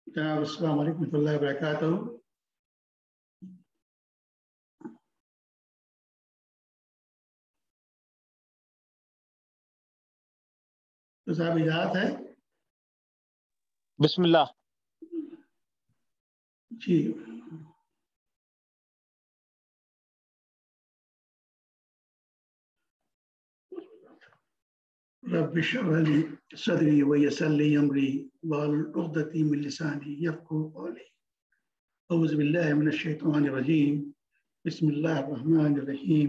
السلام علیکم ورحمۃ اللہ وبرکاتہ. تو صاحب اجازت ہے؟ بسم اللہ. جی رب اشرح لي صدري ويسر لي امري واحلل عقدة من لساني يفقهوا قولي. اعوذ بالله من الشيطان الرجيم. بسم الله الرحمن الرحيم.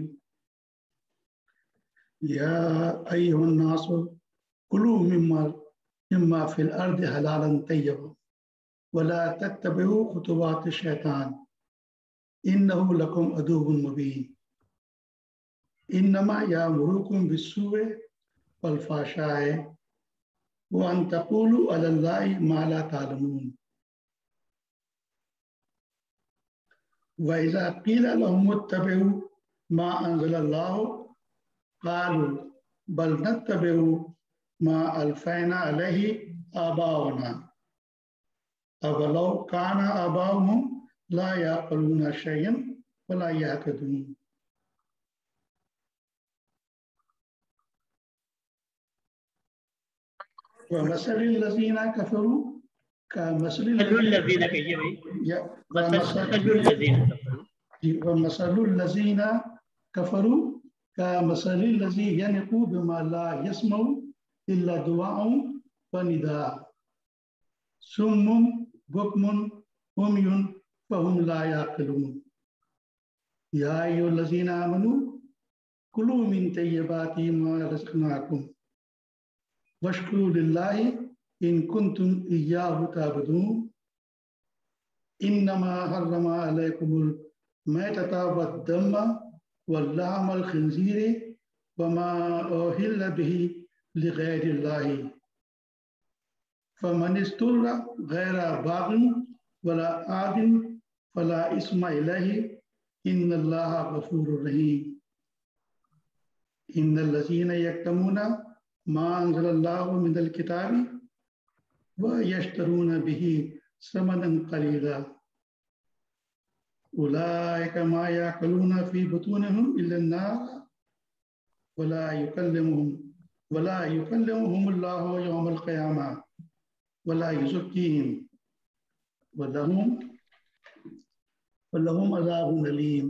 يا ايها الناس كلوا مما في الارض حلالا طيبا ولا تتبعوا خطوات الشيطان انه لكم عدو مبين. انما يأمركم بالسوء والفحشاء وأن تقولوا على الله ما لا تعلمون. وإذا قيل لهم اتبعوا ما أنزل الله قالوا بل نتبع ما ألفينا عليه آباؤنا أولو كان آباؤهم لا يعقلون شيئا ولا يهتدون. ومثل الذين كفروا كمثل الذين كفروا كمثل الذي ينطق بما لا يسمع إلا دعاء ونداء صم بكم عمي فهم لا يعقلون. يا أيها الذين آمنوا كلوا من طيبات ما رزقناكم واشكروا لله إن كنتم إياه تعبدون. إنما حرم عليكم الميتة والدم واللحم الخنزير وما أهل به لغير الله فمن اضطر غير باغ ولا عاد فلا إثم عليه إن الله غفور رحيم. إن الذين يكتمون ما أنزل الله من الكتاب ويشترون به ثمنا قليلا أولئك ما يأكلون في بطونهم إلا النار ولا يكلمهم الله يوم القيامة ولا يزكيهم ولهم عذاب أليم.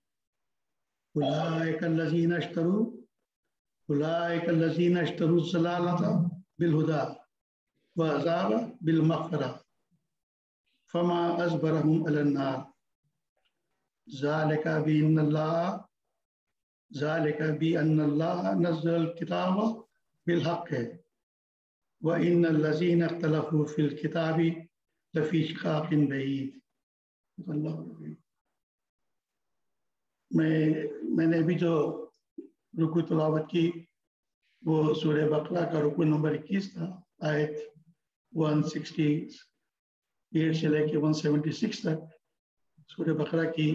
أولئك الذين اشتروا الضلالة بالهدى وعذاب بالمغفرة فما أصبرهم على النار ذلك بأن الله نزل الكتاب بالحق وإن الذين اختلفوا في الكتاب لفي شقاق بعيد. میں نے ابھی جو رکوع تلاوت کی وہ سورہ بقرہ کا رکوع نمبر 21 تھا. آیت 168 سے لے کے 176 تک سورہ بقرہ کی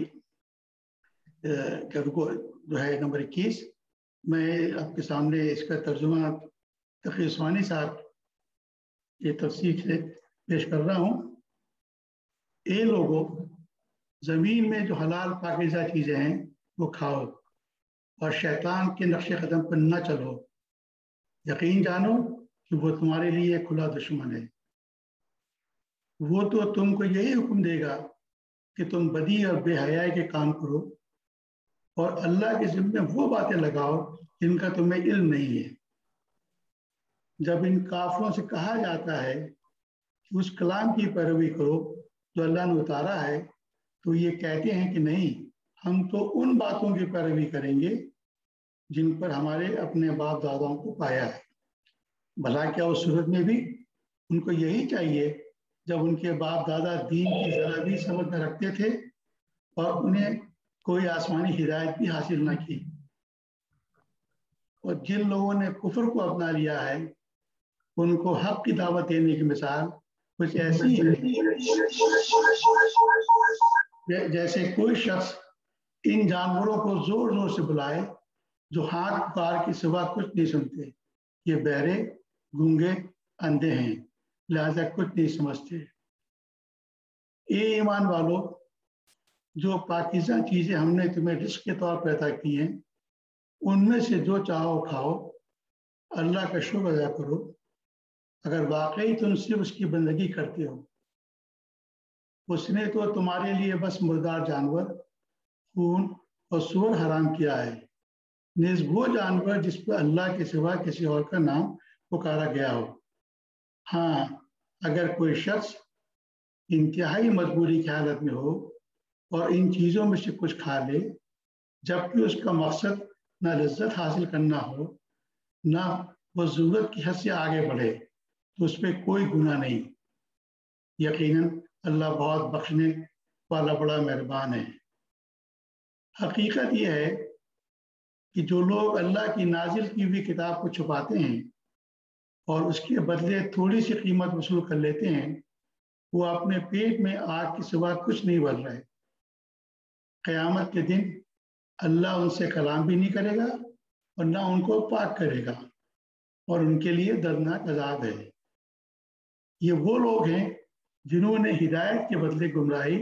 رکوع جو ہے نمبر 21. میں آپ کے سامنے اس کا ترجمہ تقی عثمانی صاحب کی تفسیر سے پیش کر رہا ہوں. اے لوگوں، زمین میں جو حلال پاکیزہ چیزیں ہیں وہ کھاؤ اور شیطان کے نقش قدم پر نہ چلو. یقین جانو کہ وہ تمہارے لیے کھلا دشمن ہے. وہ تو تم کو یہی حکم دے گا کہ تم بدی اور بے حیائی کے کام کرو اور اللہ کے ذمے وہ باتیں لگاؤ جن کا تمہیں علم نہیں ہے. جب ان کافروں سے کہا جاتا ہے کہ اس کلام کی پیروی کرو جو اللہ نے اتارا ہے تو یہ کہتے ہیں کہ نہیں، ہم تو ان باتوں کی پیروی کریں گے جن پر ہمارے اپنے باپ داداؤں کو پایا ہے. بھلا کیا اس صورت میں بھی ان کو یہی چاہیے جب ان کے باپ دادا دین کی ذرا بھی سمجھ نہ رکھتے تھے اور انہیں کوئی آسمانی ہدایت بھی حاصل نہ کی. اور جن لوگوں نے کفر کو اپنا لیا ہے ان کو حق کی دعوت دینے کی مثال کچھ ایسی ہے جیسے کوئی شخص ان جانوروں کو زور زور سے بلائے جو ہاتھ پار کے سوا کچھ نہیں سنتے. یہ بہرے، گونگے، اندھے ہیں، لہذا کچھ نہیں سمجھتے. اے ایمان والو، جو پاکیزہ چیزیں ہم نے تمہیں رزق کے طور پر عطا کی ہیں ان میں سے جو چاہو کھاؤ، اللہ کا شکر ادا کرو اگر واقعی تم صرف اس کی بندگی کرتے ہو۔ اس نے تو تمہارے لیے بس مردار جانور، خون اور سور حرام کیا ہے، نیز وہ جانور جس پر اللہ کے سوا کسی اور کا نام پکارا گیا ہو۔ ہاں، اگر کوئی شخص انتہائی مجبوری کی حالت میں ہو اور ان چیزوں میں سے کچھ کھا لے جبکہ اس کا مقصد نہ لذت حاصل کرنا ہو نہ وہ ضرورت کی حد سے آگے بڑھے تو اس پہ کوئی گناہ نہیں، یقیناً اللہ بہت بخشنے والا بڑا مہربان ہے۔ حقیقت یہ ہے کہ جو لوگ اللہ کی نازل کی ہوئی کتاب کو چھپاتے ہیں اور اس کے بدلے تھوڑی سی قیمت وصول کر لیتے ہیں، وہ اپنے پیٹ میں آگ کے سوا کچھ نہیں بھر رہے۔ قیامت کے دن اللہ ان سے کلام بھی نہیں کرے گا اور نہ ان کو پاک کرے گا، اور ان کے لیے دردناک عذاب ہے۔ یہ وہ لوگ ہیں جنہوں نے ہدایت کے بدلے گمراہی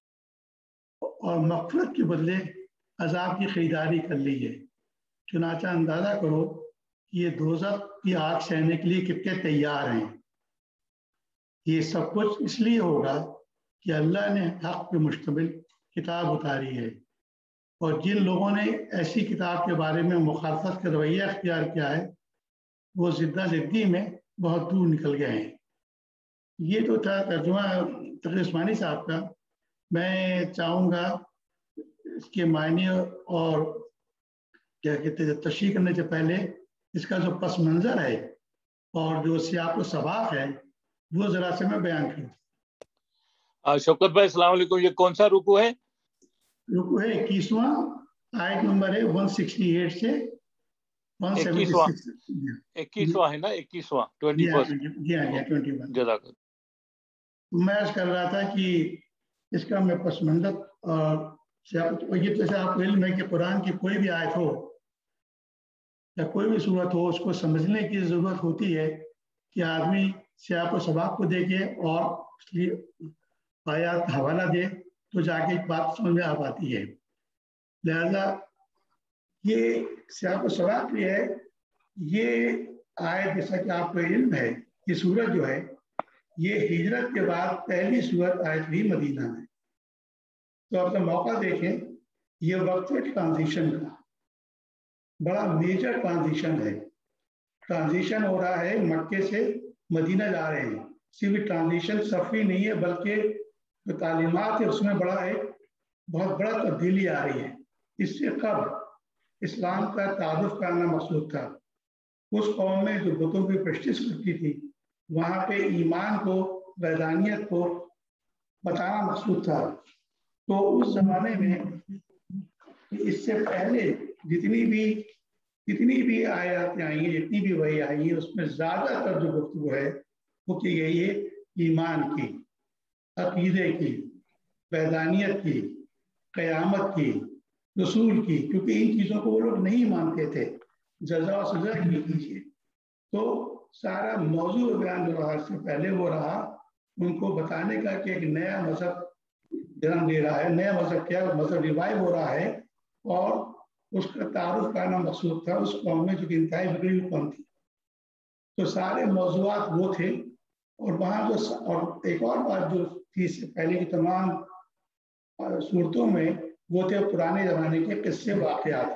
اور مغفرت کے بدلے عذاب کی خریداری کر لی ہے۔ چنانچہ اندازہ کرو کہ یہ دوزخ کی آگ سہنے کے لیے کتنے تیار ہیں۔ یہ سب کچھ اس لیے ہوگا کہ اللہ نے حق پہ مشتمل کتاب اتاری ہے، اور جن لوگوں نے ایسی کتاب کے بارے میں مخالفت کا رویہ اختیار کیا ہے وہ زدہ زدی میں بہت دور نکل گئے ہیں۔ یہ تو تھا ترجمہ تقی عثمانی صاحب کا۔ میں چاہوں گا اس کے معنی اور کیا کہتے ہیں تشریح کرنے سے پہلے اس کا جو پس منظر ہے اور جو سیاق و سباق ہے وہ ذرا سے میں بیان کروں۔ شوکت بھائی السلام علیکم، یہ کون سا رکوع ہے؟ رکوع ہے 21واں، آیت نمبر ہے 168 سے 176۔ 21واں ہے نا، 21واں 21۔ جزاک اللہ۔ میں عرض کر رہا تھا کہ اس کا میں پس منظر اور یہ جیسے آپ کو علم ہے کہ قرآن کی کوئی بھی آیت ہو یا کوئی بھی صورت ہو اس کو سمجھنے کی ضرورت ہوتی ہے کہ آدمی سیاق و سباق کو دیکھے اور اس لیے آیات کا حوالہ دے تو جا کے ایک بات سمجھ میں آ پاتی ہے۔ لہذا یہ سیاق و سباق یہ ہے، یہ آیت جیسا کہ آپ کو علم ہے یہ سورت جو ہے یہ ہجرت کے بعد پہلی سورت آیت ہوئی مدینہ میں۔ تو آپ کا موقع دیکھیں، یہ وقت ہے ٹرانزیشن کا، بڑا میجر ٹرانزیشن ہے۔ ٹرانزیشن ہو رہا ہے، مکے سے مدینہ جا رہے ہیں۔ صرف ٹرانزیشن سفری نہیں ہے بلکہ جو تعلیمات ہے اس میں بہت بڑا تبدیلی آ رہی ہے۔ اس سے قبل اسلام کا تعارف کرنا مقصود تھا۔ اس قوم میں جو بتوں کی پرستش کرتی تھی وہاں پہ ایمان کو، وحدانیت کو بتانا مقصود تھا۔ تو اس زمانے میں اس سے پہلے جتنی بھی آیات آئی ہیں، جتنی بھی وحی آئی ہے، اس میں زیادہ تر جو گفتگو ہے وہ کی گئی ہے ایمان کی، عقیدے کی، وحدانیت کی، قیامت کی، رسول کی، کیونکہ ان چیزوں کو وہ لوگ نہیں مانتے تھے۔ جزا و سزا کی کیجیے، تو سارا موضوع بیان جو رہا اس سے پہلے وہ رہا ان کو بتانے کا کہ ایک نیا مذہب جنم لے رہا ہے۔ نیا مذہب کیا؟ مذہب ریوائو ہو رہا ہے، اور اس کا تعارف کرنا مقصود تھا اس قوم میں جو کہ انتہائی بگڑی ہوئی قوم تھی۔ تو سارے موضوعات وہ تھے، اور وہاں اور ایک اور بات جو تھی اس سے پہلے کی تمام صورتوں میں وہ تھے پرانے زمانے کے قصے واقعات۔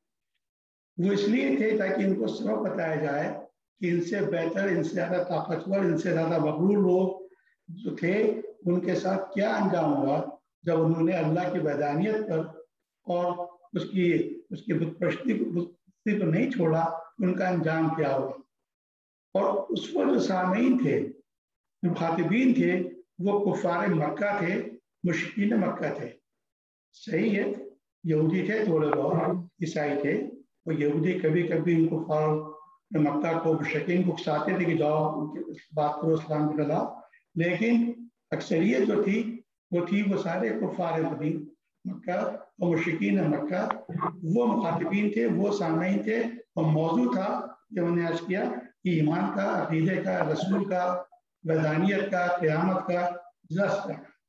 وہ اس لیے تھے تاکہ ان کو سبق بتایا جائے کہ ان سے بہتر، ان سے زیادہ طاقتور، ان سے زیادہ مغرور لوگ جو تھے ان کے ساتھ کیا انجام ہوا جب انہوں نے اللہ کی وحدانیت پر اور اس کی بت پرستی کو نہیں چھوڑا، ان کا انجام کیا ہوا۔ اور اس وقت جو سامعین تھے، جو مخاطبین تھے، وہ کفار مکہ تھے، مشرکین مکہ تھے۔ صحیح ہے، یہودی تھے تھوڑے بہت، عیسائی تھے، اور یہودی کبھی کبھی ان کفار مکہ کو، مشرکین کو اکساتے تھے کہ جاؤ بات کرو اسلام کے خلاف، لیکن اکثریت جو تھی وہ سارے کفار مکہ اور مشرکین مکہ، وہ مخاطبین تھے، وہ سامعین تھے، اور موضوع تھا جو میں نے عرض کیا کہ ایمان کا، عقیدے کا، رسول کا، وحدانیت کا، قیامت کا، جس کا۔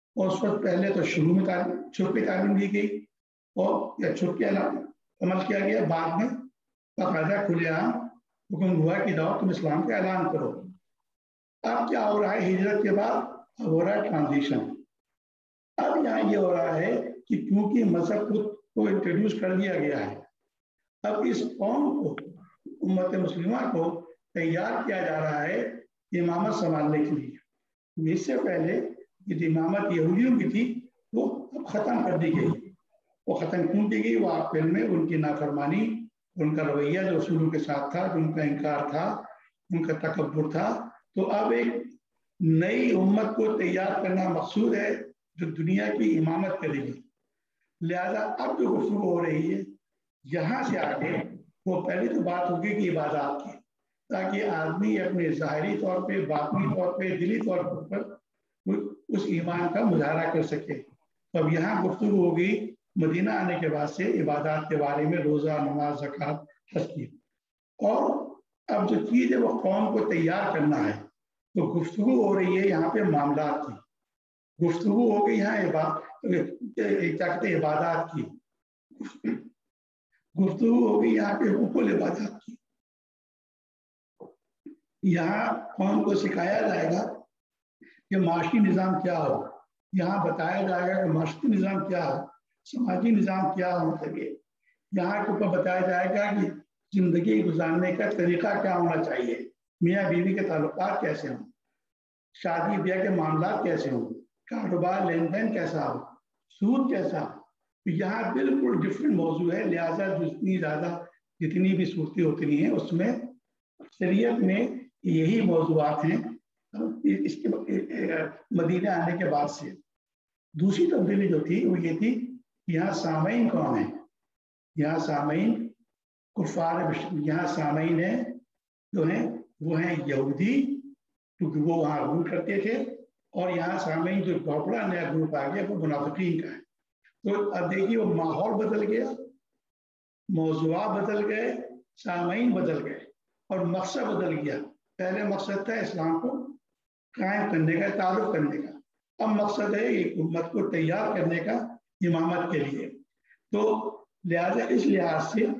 اور اس وقت پہلے تو شروع میں چھپی تعلیم دی گئی اور یا چھپ کے عمل کیا گیا، بعد میں باقاعدہ کھلے عام حکم ہوا کہ جاؤ تم اسلام کا اعلان کرو۔ اب کیا ہو رہا ہے ہجرت کے بعد؟ اب ہو رہا ہے ٹرانزیشن۔ اب یہاں یہ ہو رہا ہے کہ کیونکہ مذہب کو انٹروڈیوس کر دیا گیا ہے، اب اس قوم کو، امت مسلمہ کو تیار کیا جا رہا ہے امامت سنبھالنے کے لیے۔ اس سے پہلے جو امامت یہودیوں کی تھی وہ اب ختم کر دی گئی۔ وہ ختم کیوں کی گئی؟ وہ آپ میں ان کی نافرمانی، ان کا رویہ جو رسولوں کے ساتھ تھا، ان کا انکار تھا، ان کا تکبر تھا۔ تو اب ایک نئی امت کو تیار کرنا مقصود ہے جو دنیا کی امامت کرے گی۔ لہذا اب جو گفتگو ہو رہی ہے یہاں سے آگے، وہ پہلی تو بات ہوگی کہ عبادات کی، تاکہ آدمی اپنے ظاہری طور پہ، باطنی طور پہ، دلی طور پر اس ایمان کا مظاہرہ کر سکے۔ تو اب یہاں گفتگو ہوگی مدینہ آنے کے بعد سے عبادات کے بارے میں، روزہ، نماز، زکوٰۃ، حج کی۔ اور اب جو چیز ہے وہ قوم کو تیار کرنا ہے، تو گفتگو ہو رہی ہے یہاں پہ معاملات کی، گفتگو ہو گئی یہاں عبادات کی، گفتگو ہو گئی یہاں پہ حقوق العبادات کی۔ یہاں قوم کو سکھایا جائے گا کہ معاشی نظام کیا ہو، یہاں بتایا جائے گا کہ معاشی نظام کیا ہو، سماجی نظام کیا ہونا چاہیے، یہاں کے اوپر بتایا جائے گا کہ زندگی گزارنے کا طریقہ کیا ہونا چاہیے، میاں بیوی کے تعلقات کیسے ہوں، شادی بیاہ کے معاملات کیسے ہوں، کاروبار لین دین کیسا ہو، سود کیسا ہو۔ یہاں بالکل ڈفرینٹ موضوع ہے، لہٰذا جتنی بھی صورتیں ہوتی ہیں اس میں شریعت میں یہی موضوعات ہیں اس کے مدینہ آنے کے بعد سے۔ دوسری تبدیلی جو تھی وہ یہ تھی کہ یہاں سامعین کون ہیں؟ یہاں سامعین کفار، یہاں سامعین ہیں جو ہیں وہ ہیں یہودی، کیونکہ وہ وہاں رول کرتے تھے، اور یہاں سامعین جو بڑا نیا گروپ آ گیا وہ منافقین کا ہے۔ تو اب دیکھیے وہ ماحول بدل گیا، موضوعات بدل گئے، سامعین بدل گئے، اور مقصد بدل گیا۔ پہلے مقصد تھا اسلام کو قائم کرنے کا، تعارف کرنے کا، اب مقصد ہے ایک امت کو تیار کرنے کا امامت کے لیے۔ تو لہٰذا اس لحاظ سے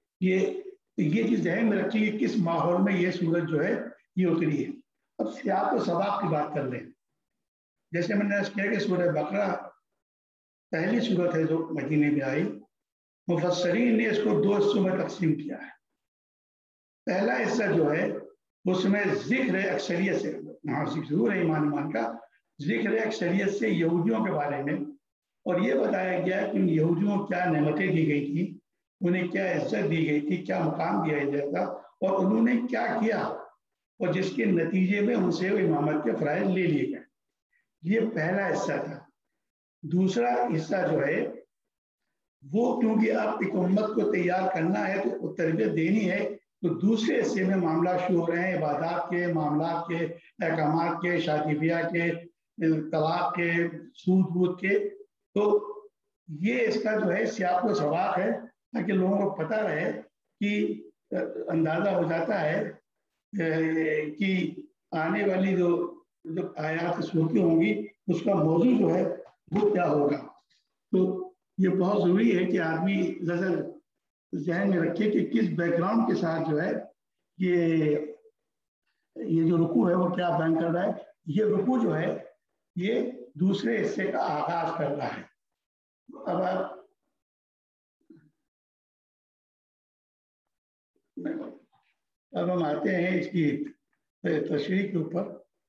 یہ چیز ذہن میں رکھیے کہ کس ماحول میں یہ سورج جو ہے یہ اتری ہے۔ اب سیاق و سباق کی بات کر لیں۔ جیسے میں نے کہا کہ سورہ بقرہ پہلی سورت ہے جو مدینے میں آئی، مفسرین نے اس کو دو حصوں میں تقسیم کیا ہے۔ پہلا حصہ جو ہے اس میں ذکر اکثریت سے، ضرور ہے ایمان کا ذکر اکثریت سے یہودیوں کے بارے میں، اور یہ بتایا گیا کہ ان یہودیوں کو کیا نعمتیں دی گئی تھی، انہیں کیا عزت دی گئی تھی، کیا مقام دیا گیا تھا، اور انہوں نے کیا کیا، اور جس کے نتیجے میں ان سے امامت کے فرائض لے لیے گئے۔ یہ پہلا حصہ تھا۔ دوسرا حصہ جو ہے وہ کیونکہ اب ایک امت کو تیار کرنا ہے تو تربیت دینی ہے، تو دوسرے حصے میں معاملات شروع ہو رہے ہیں، عبادات کے، معاملات کے، احکامات کے، شادی بیاہ کے، طلاق کے، سود وود کے۔ تو یہ اس کا جو ہے سیاق و سباق ہے، تاکہ لوگوں کو پتہ رہے کہ اندازہ ہو جاتا ہے کہ آنے والی جو آیات صورتیں ہوں گی اس کا موضوع جو ہے وہ کیا ہوگا۔ تو یہ بہت ضروری ہے کہ آدمی ذہن میں رکھے کہ کس بیک گراؤنڈ کے ساتھ جو ہے یہ جو رکوع ہے وہ کیا بیان کر رہا ہے۔ یہ رکوع جو ہے یہ دوسرے حصے کا آغاز کر رہا ہے۔ اب ہم آتے ہیں اس کی تشریح کے اوپر۔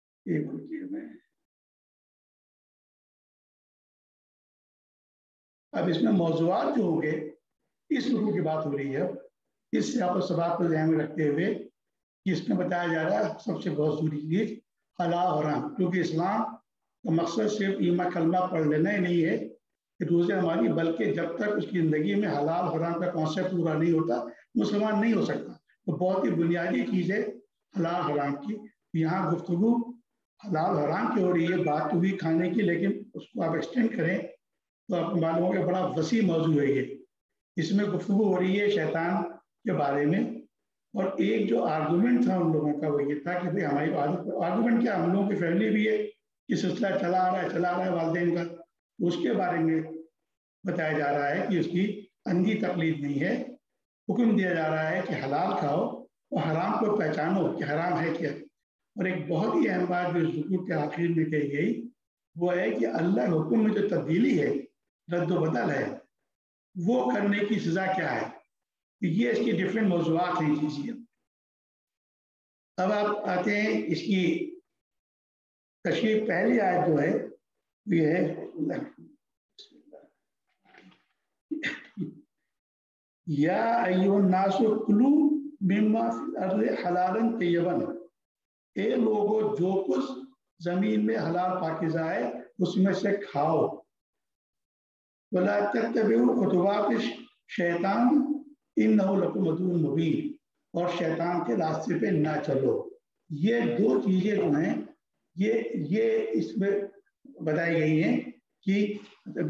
اب اس میں موضوعات جو ہوں گے اس رکوع کی بات ہو رہی ہے، اس سیاق و سباق کو ذہن میں رکھتے ہوئے کہ اس میں بتایا جا رہا ہے سب سے بہت ضروری چیز حلال حرام، کیونکہ اسلام کا مقصد صرف ایمان کلمہ پڑھ لینا ہی نہیں ہے کہ روزے ہماری، بلکہ جب تک اس کی زندگی میں حلال حرام کا کانسیپٹ پورا نہیں ہوتا مسلمان نہیں ہو سکتا۔ تو بہت ہی بنیادی چیز ہے حلال حرام کی۔ یہاں گفتگو حلال حرام کی ہو رہی ہے، بات تو ہوئی کھانے کی، لیکن اس کو آپ ایکسٹینڈ کریں تو آپ کو معلوم ہو کہ بڑا وسیع موضوع ہے یہ۔ اس میں گفتگو ہو رہی ہے شیطان کے بارے میں، اور ایک جو آرگومنٹ تھا ان لوگوں کا وہ یہ تھا کہ بھائی ہماری عادت، آرگومنٹ کیا، ہم لوگوں کی فیملی بھی ہے کہ سلسلہ چلا آ رہا ہے والدین کا، اس کے بارے میں بتایا جا رہا ہے کہ اس کی اندھی تقلید نہیں ہے. حکم دیا جا رہا ہے کہ حلال کھاؤ اور حرام کو پہچانو کہ حرام ہے کیا. اور ایک بہت ہی اہم بات جو ذکر کے آخر میں کہی گئی وہ ہے کہ اللہ کے حکم میں جو تبدیلی ہے، رد و بدل ہے، وہ کرنے کی سزا کیا ہے. یہ اس کی ڈفرینٹ موضوعات ہیں چیزیں. اب آپ آتے ہیں اس کی تشریح. پہلی آیت جو ہے یہ ہے یا ایھا الناس کلوا مما فی الارض حلالا طیبا. اے لوگو جو کچھ زمین میں حلال پاکیزہ ہے اس میں سے کھاؤ. ولا تتبعوا خطوات الشیطان انہ لکم عدو مبین. اور شیطان کے راستے پہ نہ چلو. یہ دو چیزیں جو ہیں یہ اس میں بتائی گئی ہیں کہ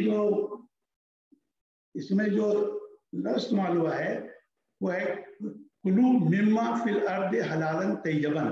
اس میں جو لفظ استعمال ہوا ہے وہ ہے کلوا مما فی الارض حلالا طیبا.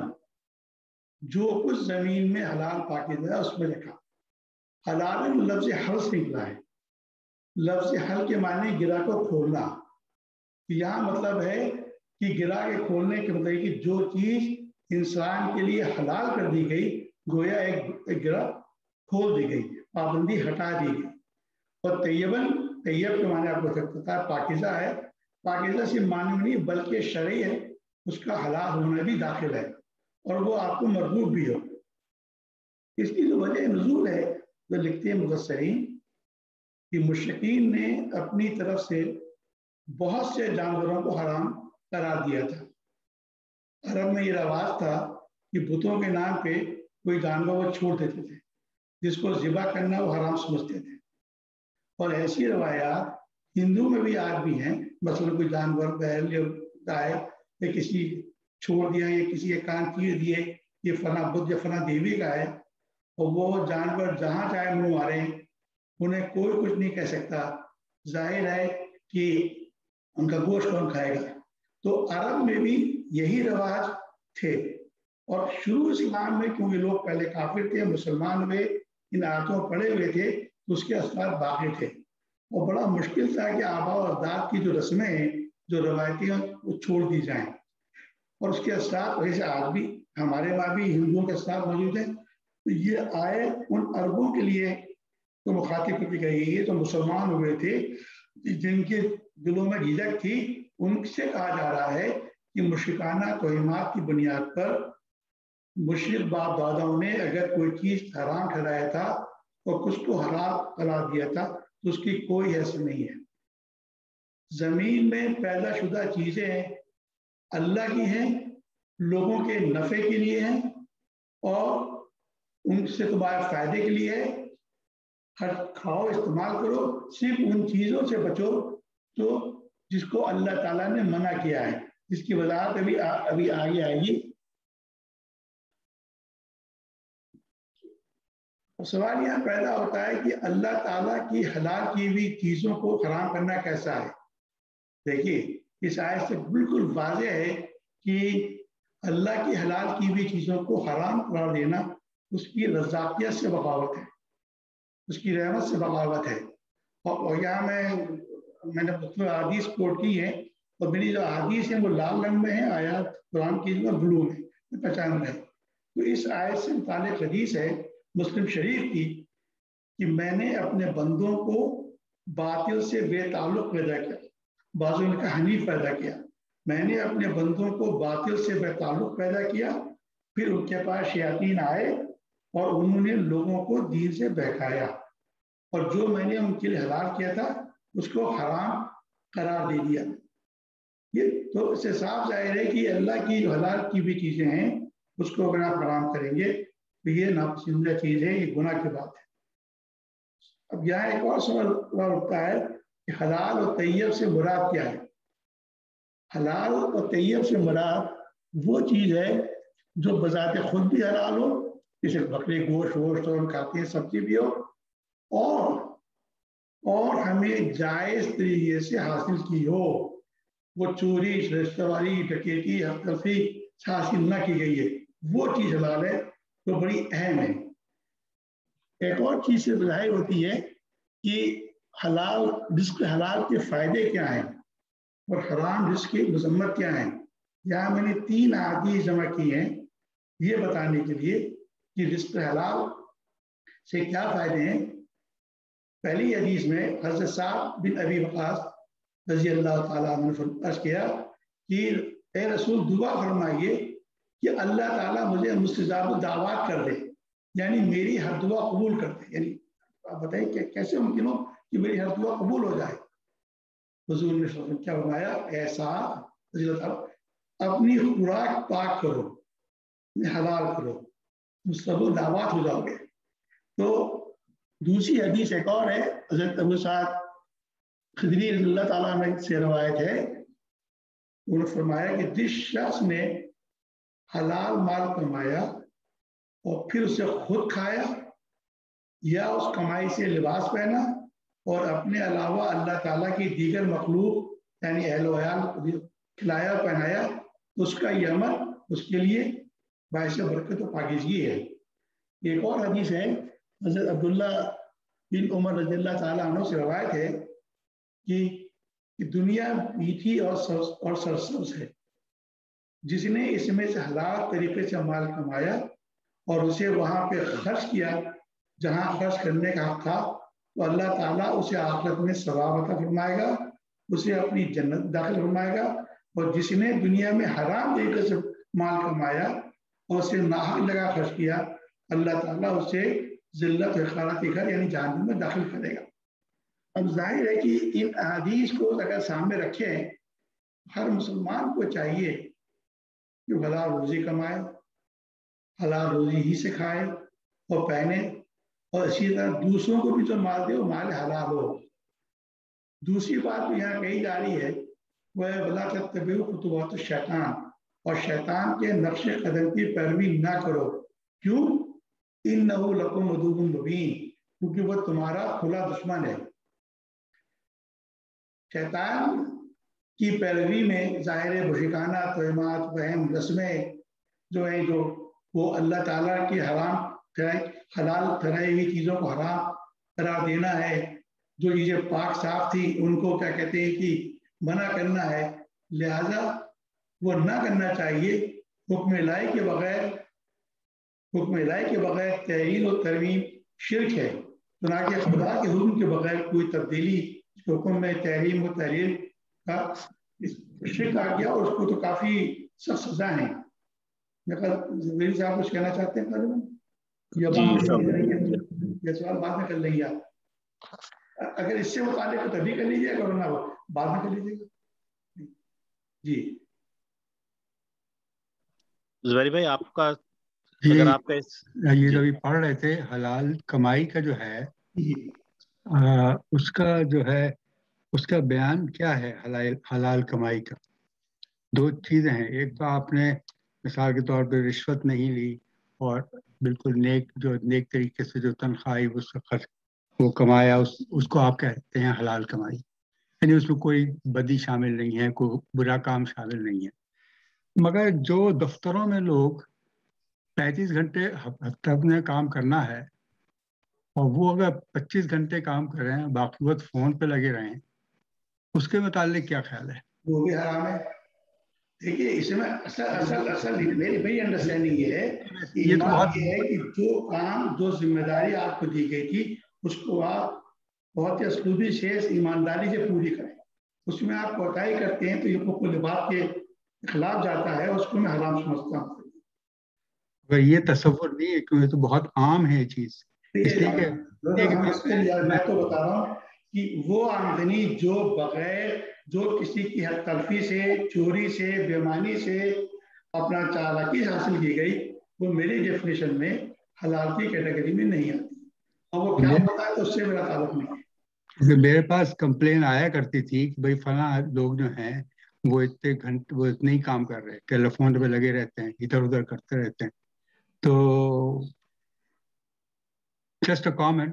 جو کچھ زمین میں حلال پاکیزہ ہے اس میں رکھا. حلال لفظ حل سے نکلا ہے. لفظ حل کے معنی گرہ کو کھولنا. یہاں مطلب ہے کہ گرہ کے کھولنے کے مطلب کہ جو چیز انسان کے لیے حلال کر دی گئی گویا ایک گرہ کھول دی گئی، پابندی ہٹا دی گئی. اور طیب کے معنی آپ کو پتا ہے پاکیزہ ہے. پاکیزہ صرف معنی نہیں بلکہ شرعی ہے، اس کا حلال ہونا بھی داخل ہے اور وہ آپ کو مرغوب بھی ہو. اس کی جو وجہ نزول ہے جو لکھتے ہیں مفسرین کہ مشرکین نے اپنی طرف سے بہت سے جانوروں کو حرام قرار دیا تھا. عرب میں یہ رواج تھا کہ بتوں کے نام پہ کوئی جانور وہ چھوڑ دیتے تھے جس کو ذبح کرنا وہ حرام سمجھتے تھے. اور ایسی روایات ہندو میں بھی آج بھی ہیں. مثلا کوئی جانور بیل یا گائے یا کسی چھوڑ دیا یا کسی کے کان چیر دیے یہ فلاں بدھ یا فلاں دیوی کا ہے اور وہ جانور جہاں چاہے منہ مارے انہیں کوئی کچھ نہیں کہہ سکتا. ظاہر ہے کہ ان کا گوشت کون کھائے گا. تو عرب میں بھی یہی رواج تھے. اور شروع اسلام میں کیونکہ لوگ پہلے کافر تھے مسلمان ہوئے ان آیتوں پڑھے ہوئے تھے تو اس کے اثرات باقی تھے. اور بڑا مشکل تھا کہ آباء و اجداد کی جو رسمیں ہیں جو روایتیں ہیں وہ چھوڑ دی جائیں. اور اس کے اثرات ویسے آج بھی ہمارے وہاں بھی ہندوؤں کے اثرات موجود ہیں. تو یہ آیت ان عربوں کے لیے تو مخاطب کی گئی ہے جو مسلمان ہوئے تھے جن کے دلوں میں جھجک تھی. ان سے کہا جا رہا ہے کہ مشرکانہ توہمات کی بنیاد پر مشرک باپ داداؤں نے اگر کوئی چیز حرام ٹھہرایا تھا اور کچھ کو حلال قرار دیا تھا تو اس کی کوئی حیثیت نہیں ہے. زمین میں پیدا شدہ چیزیں اللہ کی ہیں، لوگوں کے نفع کے لیے ہیں اور ان سے تمہارے فائدے کے لیے ہے. ہر کھاؤ استعمال کرو، صرف ان چیزوں سے بچو تو جس کو اللہ تعالیٰ نے منع کیا ہے، جس کی وضاحت ابھی آگے آئے گی. سوال یہاں پیدا ہوتا ہے کہ اللہ تعالیٰ کی حلال کی ہوئی چیزوں کو حرام کرنا کیسا ہے. دیکھیے اس آیت سے بالکل واضح ہے کہ اللہ کی حلال کی ہوئی چیزوں کو حرام قرار دینا اس کی رضاقیت سے بغاوت ہے، اس کی رحمت سے بغاوت ہے. اور یہاں میں نے احادیث کوٹ کی ہے اور میری جو احادیث ہیں وہ لال رنگ میں ہیں، آیات قرآن کی بلو میں پہچان رہے. تو اس آیت سے متعلق حدیث ہے مسلم شریف کی کہ میں نے اپنے بندوں کو باطل سے بے تعلق پیدا کیا. بعضوں نے کہا حنیف پیدا کیا. میں نے اپنے بندوں کو باطل سے بے تعلق پیدا کیا، پھر ان کے پاس شیاطین آئے اور انہوں نے لوگوں کو دین سے بہکایا اور جو میں نے ان کے لیے حلال کیا تھا اس کو حرام قرار دے دیا. یہ تو اس سے صاف ظاہر ہے کہ اللہ کی جو حلال کی بھی چیزیں ہیں اس کو اگر آپ حرام کریں گے تو یہ ناپسندیدہ چیز ہے، یہ گناہ کی بات ہے. اب یہاں ایک اور سوال اٹھتا ہے کہ حلال اور طیب سے مراد کیا ہے. حلال اور طیب سے مراد وہ چیز ہے جو بذات خود بھی حلال ہو، جیسے بکری گوشت اور کھاتے ہیں سبزی بھی ہو اور ہمیں جائز طریقے سے حاصل کی ہو. وہ چوری، رشتہ داری، ڈکیتی، حق تلفی حاصل نہ کی گئی ہے، وہ چیز حلال ہے. تو بڑی اہم ہے. ایک اور چیز سے ظاہر ہوتی ہے کہ حلال رزق حلال کے فائدے کیا ہیں اور حرام رزق کی مذمت کیا ہے. یہاں میں نے 3 احادیث جمع کی ہیں یہ بتانے کے لیے کہ رزق حلال سے کیا فائدے ہیں. پہلی حدیث میں حضرت سعد بن ابی وقاص رضی اللہ تعالیٰ عنہ نے عرض کیا کہ اے رسول دعا فرمائیے کہ اللہ تعالیٰ مجھے مستجاب الدعوات کر دے، یعنی میری ہر دعا قبول کر دے. یعنی آپ بتائیں کہ کیسے ممکن ہو کہ میری ہر دعا قبول ہو جائے. حضور نے کیا فرمایا، ایسا اپنی خوراک پاک کرو، حلال کرو، مستجاب دعوات ہو جاؤ گے. تو دوسری حدیث ایک اور ہے، حضرت ابو سعد خدری رضی اللہ تعالیٰ عنہ سے روایت ہے، انہوں نے فرمایا کہ جس شخص نے حلال مال کمایا اور پھر اسے خود کھایا یا اس کمائی سے لباس پہنا اور اپنے علاوہ اللہ تعالیٰ کی دیگر مخلوق یعنی اہل و عیال کو کھلایا پہنایا تو اس کا یہ عمل اس کے لیے باعث برکت و پاکیزگی ہے. ایک اور حدیث ہے، حضرت عبداللہ بن عمر رضی اللہ تعالیٰ عنہ سے روایت ہے کہ دنیا میٹھی اور سرسبز ہے، جس نے اس میں سے حلال طریقے سے مال کمایا اور اسے وہاں پہ خرچ کیا جہاں خرچ کرنے کا حق تھا تو اللہ تعالیٰ اسے آخرت میں ثواب عطا فرمائے گا، اسے اپنی جنت داخل فرمائے گا. اور جس نے دنیا میں حرام طریقے سے مال کمایا اور اسے ناحق لگا خرچ کیا اللہ تعالیٰ اسے ذلت و حقارت کے گھر یعنی جہنم میں داخل کرے گا. اب ظاہر ہے کہ ان احادیث کو اگر سامنے رکھیں ہر مسلمان کو چاہیے کہ حلال روزی کمائے، حلال روزی ہی سے کھائے اور پہنے، اور اسی طرح دوسروں کو بھی جو مال دے وہ مال حلال ہو. دوسری بات جو یہاں کہی جا رہی ہے وہ ہے وَلَا تَتَّبِعُوا خُطُوَاتِ الشَّیطان، اور شیطان کے نقش قدم کی پیروی نہ کرو. کیوں؟ إِنَّهُ لَكُمْ عَدُوٌّ مُبِینٌ، کیونکہ وہ تمہارا کھلا دشمن ہے. شیطان کی پیروی میں ظاہر مشرکانہ توہمات، وہم، رسمیں جو ہیں جو وہ اللہ تعالیٰ کی حلال ٹھہرائی ہوئی چیزوں کو حرام قرار دینا ہے، جو چیزیں پاک صاف تھی ان کو کیا کہتے ہیں کہ منع کرنا ہے. لہذا وہ نہ کرنا چاہیے. حکم الہی کے بغیر تحلیل و ترمیم شرک ہے. چنانچہ خدا کے حکم کے بغیر کوئی تبدیلی حکم میں تحریم و تحلیل کا شرک آ گیا اور اس کو تو کافی سخت سزا ہے. میری صاحب کچھ کہنا چاہتے ہیں یا سوال بعد میں کر لیں گے آپ؟ اگر اس سے متعلق تو تبھی کر لیجیے گا ورنہ بعد میں کر لیجیے گا. جی زبیری بھائی آپ کا اگر آپ کا یہ جو پڑھ رہے تھے حلال کمائی کا جو ہے اس کا جو ہے اس کا بیان کیا ہے؟ حلال کمائی کا 2 چیزیں ہیں. ایک تو آپ نے مثال کے طور پہ رشوت نہیں لی اور بالکل نیک طریقے سے جو تنخواہ اس کا خرچ وہ کمایا، اس کو آپ کہتے ہیں حلال کمائی. یعنی اس میں کوئی بدی شامل نہیں ہے، کوئی برا کام شامل نہیں ہے. مگر جو دفتروں میں لوگ 35 گھنٹے ہفتہ میں کام کرنا ہے اور وہ اگر 25 گھنٹے کام کر رہے ہیں باقی وقت فون پہ لگے رہے ہیں، اس کے متعلق کیا خیال ہے؟ وہ بھی حرام ہے. دیکھیے اس میں اصل میری انڈرسٹینڈنگ یہ ہے کہ جو کام جو ذمہ داری آپ کو دی گئی تھی اس کو آپ بہت ہی اسلوبی سے ایمانداری سے پوری کریں. اس میں آپ کوتاہی کرتے ہیں تو یہ حقوق العباد کے خلاف جاتا ہے، اس کو میں حرام سمجھتا ہوں. یہ تصور نہیں ہے کیونکہ تو بہت عام ہے یہ چیز. اس لیے کہ میں تو بتا رہا ہوں کہ وہ آمدنی جو بغیر جو کسی کی حد تلفی سے، چوری سے، بےمانی سے، اپنا چالاکی حاصل کی گئی وہ میری ڈیفینیشن میں حلال کی کیٹیگری میں نہیں آتی. اور وہ کیا ہوتا ہے اس سے میرا تعلق نہیں ہے. میرے پاس کمپلین آیا کرتی تھی کہ بھائی فلاں لوگ جو ہیں وہ اتنے گھنٹے وہ اتنے ہی کام کر رہے ہیں، ٹیلی فون پہ لگے رہتے ہیں، ادھر ادھر کرتے رہتے ہیں. تو جسٹ اے کامنٹ.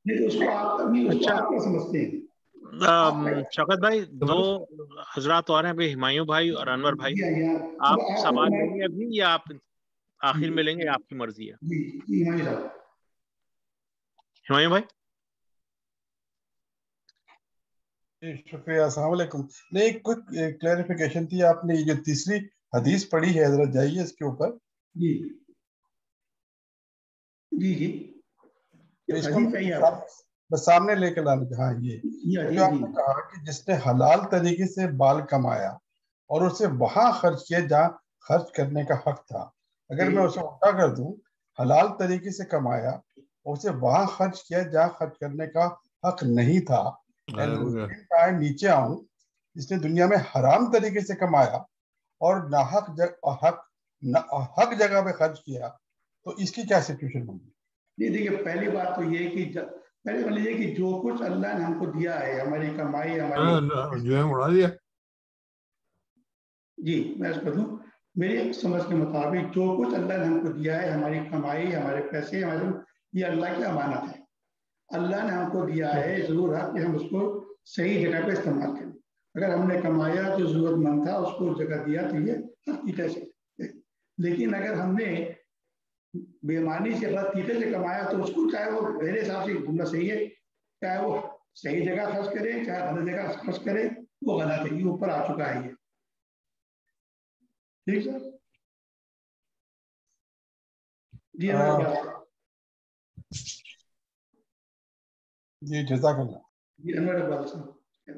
شوکت بھائی 2 حضرات اور ہیں ابھی، ہمایوں بھائی اور انور بھائی. آپ سوال لیں گے ابھی یا آپ آخر میں لیں گے؟ آپ کی مرضی ہے. हुमायूं भाई। शुक्रिया, अस्सलाम वालेकुम। नहीं, कुछ क्लैरिफिकेशन थी, आपने ये जो तीसरी हदीस पढ़ी है, जरा जाइए इसके ऊपर। जी जी जी, इसको बस सामने लेकर लाने। हाँ, ये जो आपने कहा कि जिसने हलाल तरीके से बाल कमाया और उसे वहां खर्च किया जहाँ खर्च करने का हक था। अगर मैं उसे उल्टा कर दूं, हलाल तरीके से कमाया और उसे वहां खर्च किया जहाँ खर्च करने का हक नहीं था। नीचे आऊं, इसने दुनिया में हराम तरीके से कमाया और हक जगह पे खर्च किया, तो इसकी क्या सिचुएशन होगी? नहीं, देखिए, पहली बात तो ये कि पहले मान लीजिए कि जो कुछ अल्लाह ने हमको दिया है, हमारी कमाई, हमारी जो है उड़ा दिया। जी, मैं इसको दूं, मेरी समझ के मुताबिक जो कुछ अल्लाह ने हमको दिया है, हमारी कमाई, हमारे पैसे, हमारे, ये अल्लाह की अमानत है। अल्लाह ने हमको दिया है, जरूर है कि हम उसको सही जगह पे इस्तेमाल करें। अगर हमने कमाया जो जरूरतमंद था उसको जगह दिया तो ये हर तरीके से। लेकिन अगर हमने बेईमानी से गलत तरीके से कमाया तो उसको, चाहे वो मेरे हिसाब से घूमना सही है, चाहे वो सही जगह खर्च करे चाहे गलत जगह खर्च करे, वो गलत है। ये ऊपर आ चुका है ये। ठीक सर जी, जी, जज़ाकल्लाह जी, अनवर इकबाल साहब।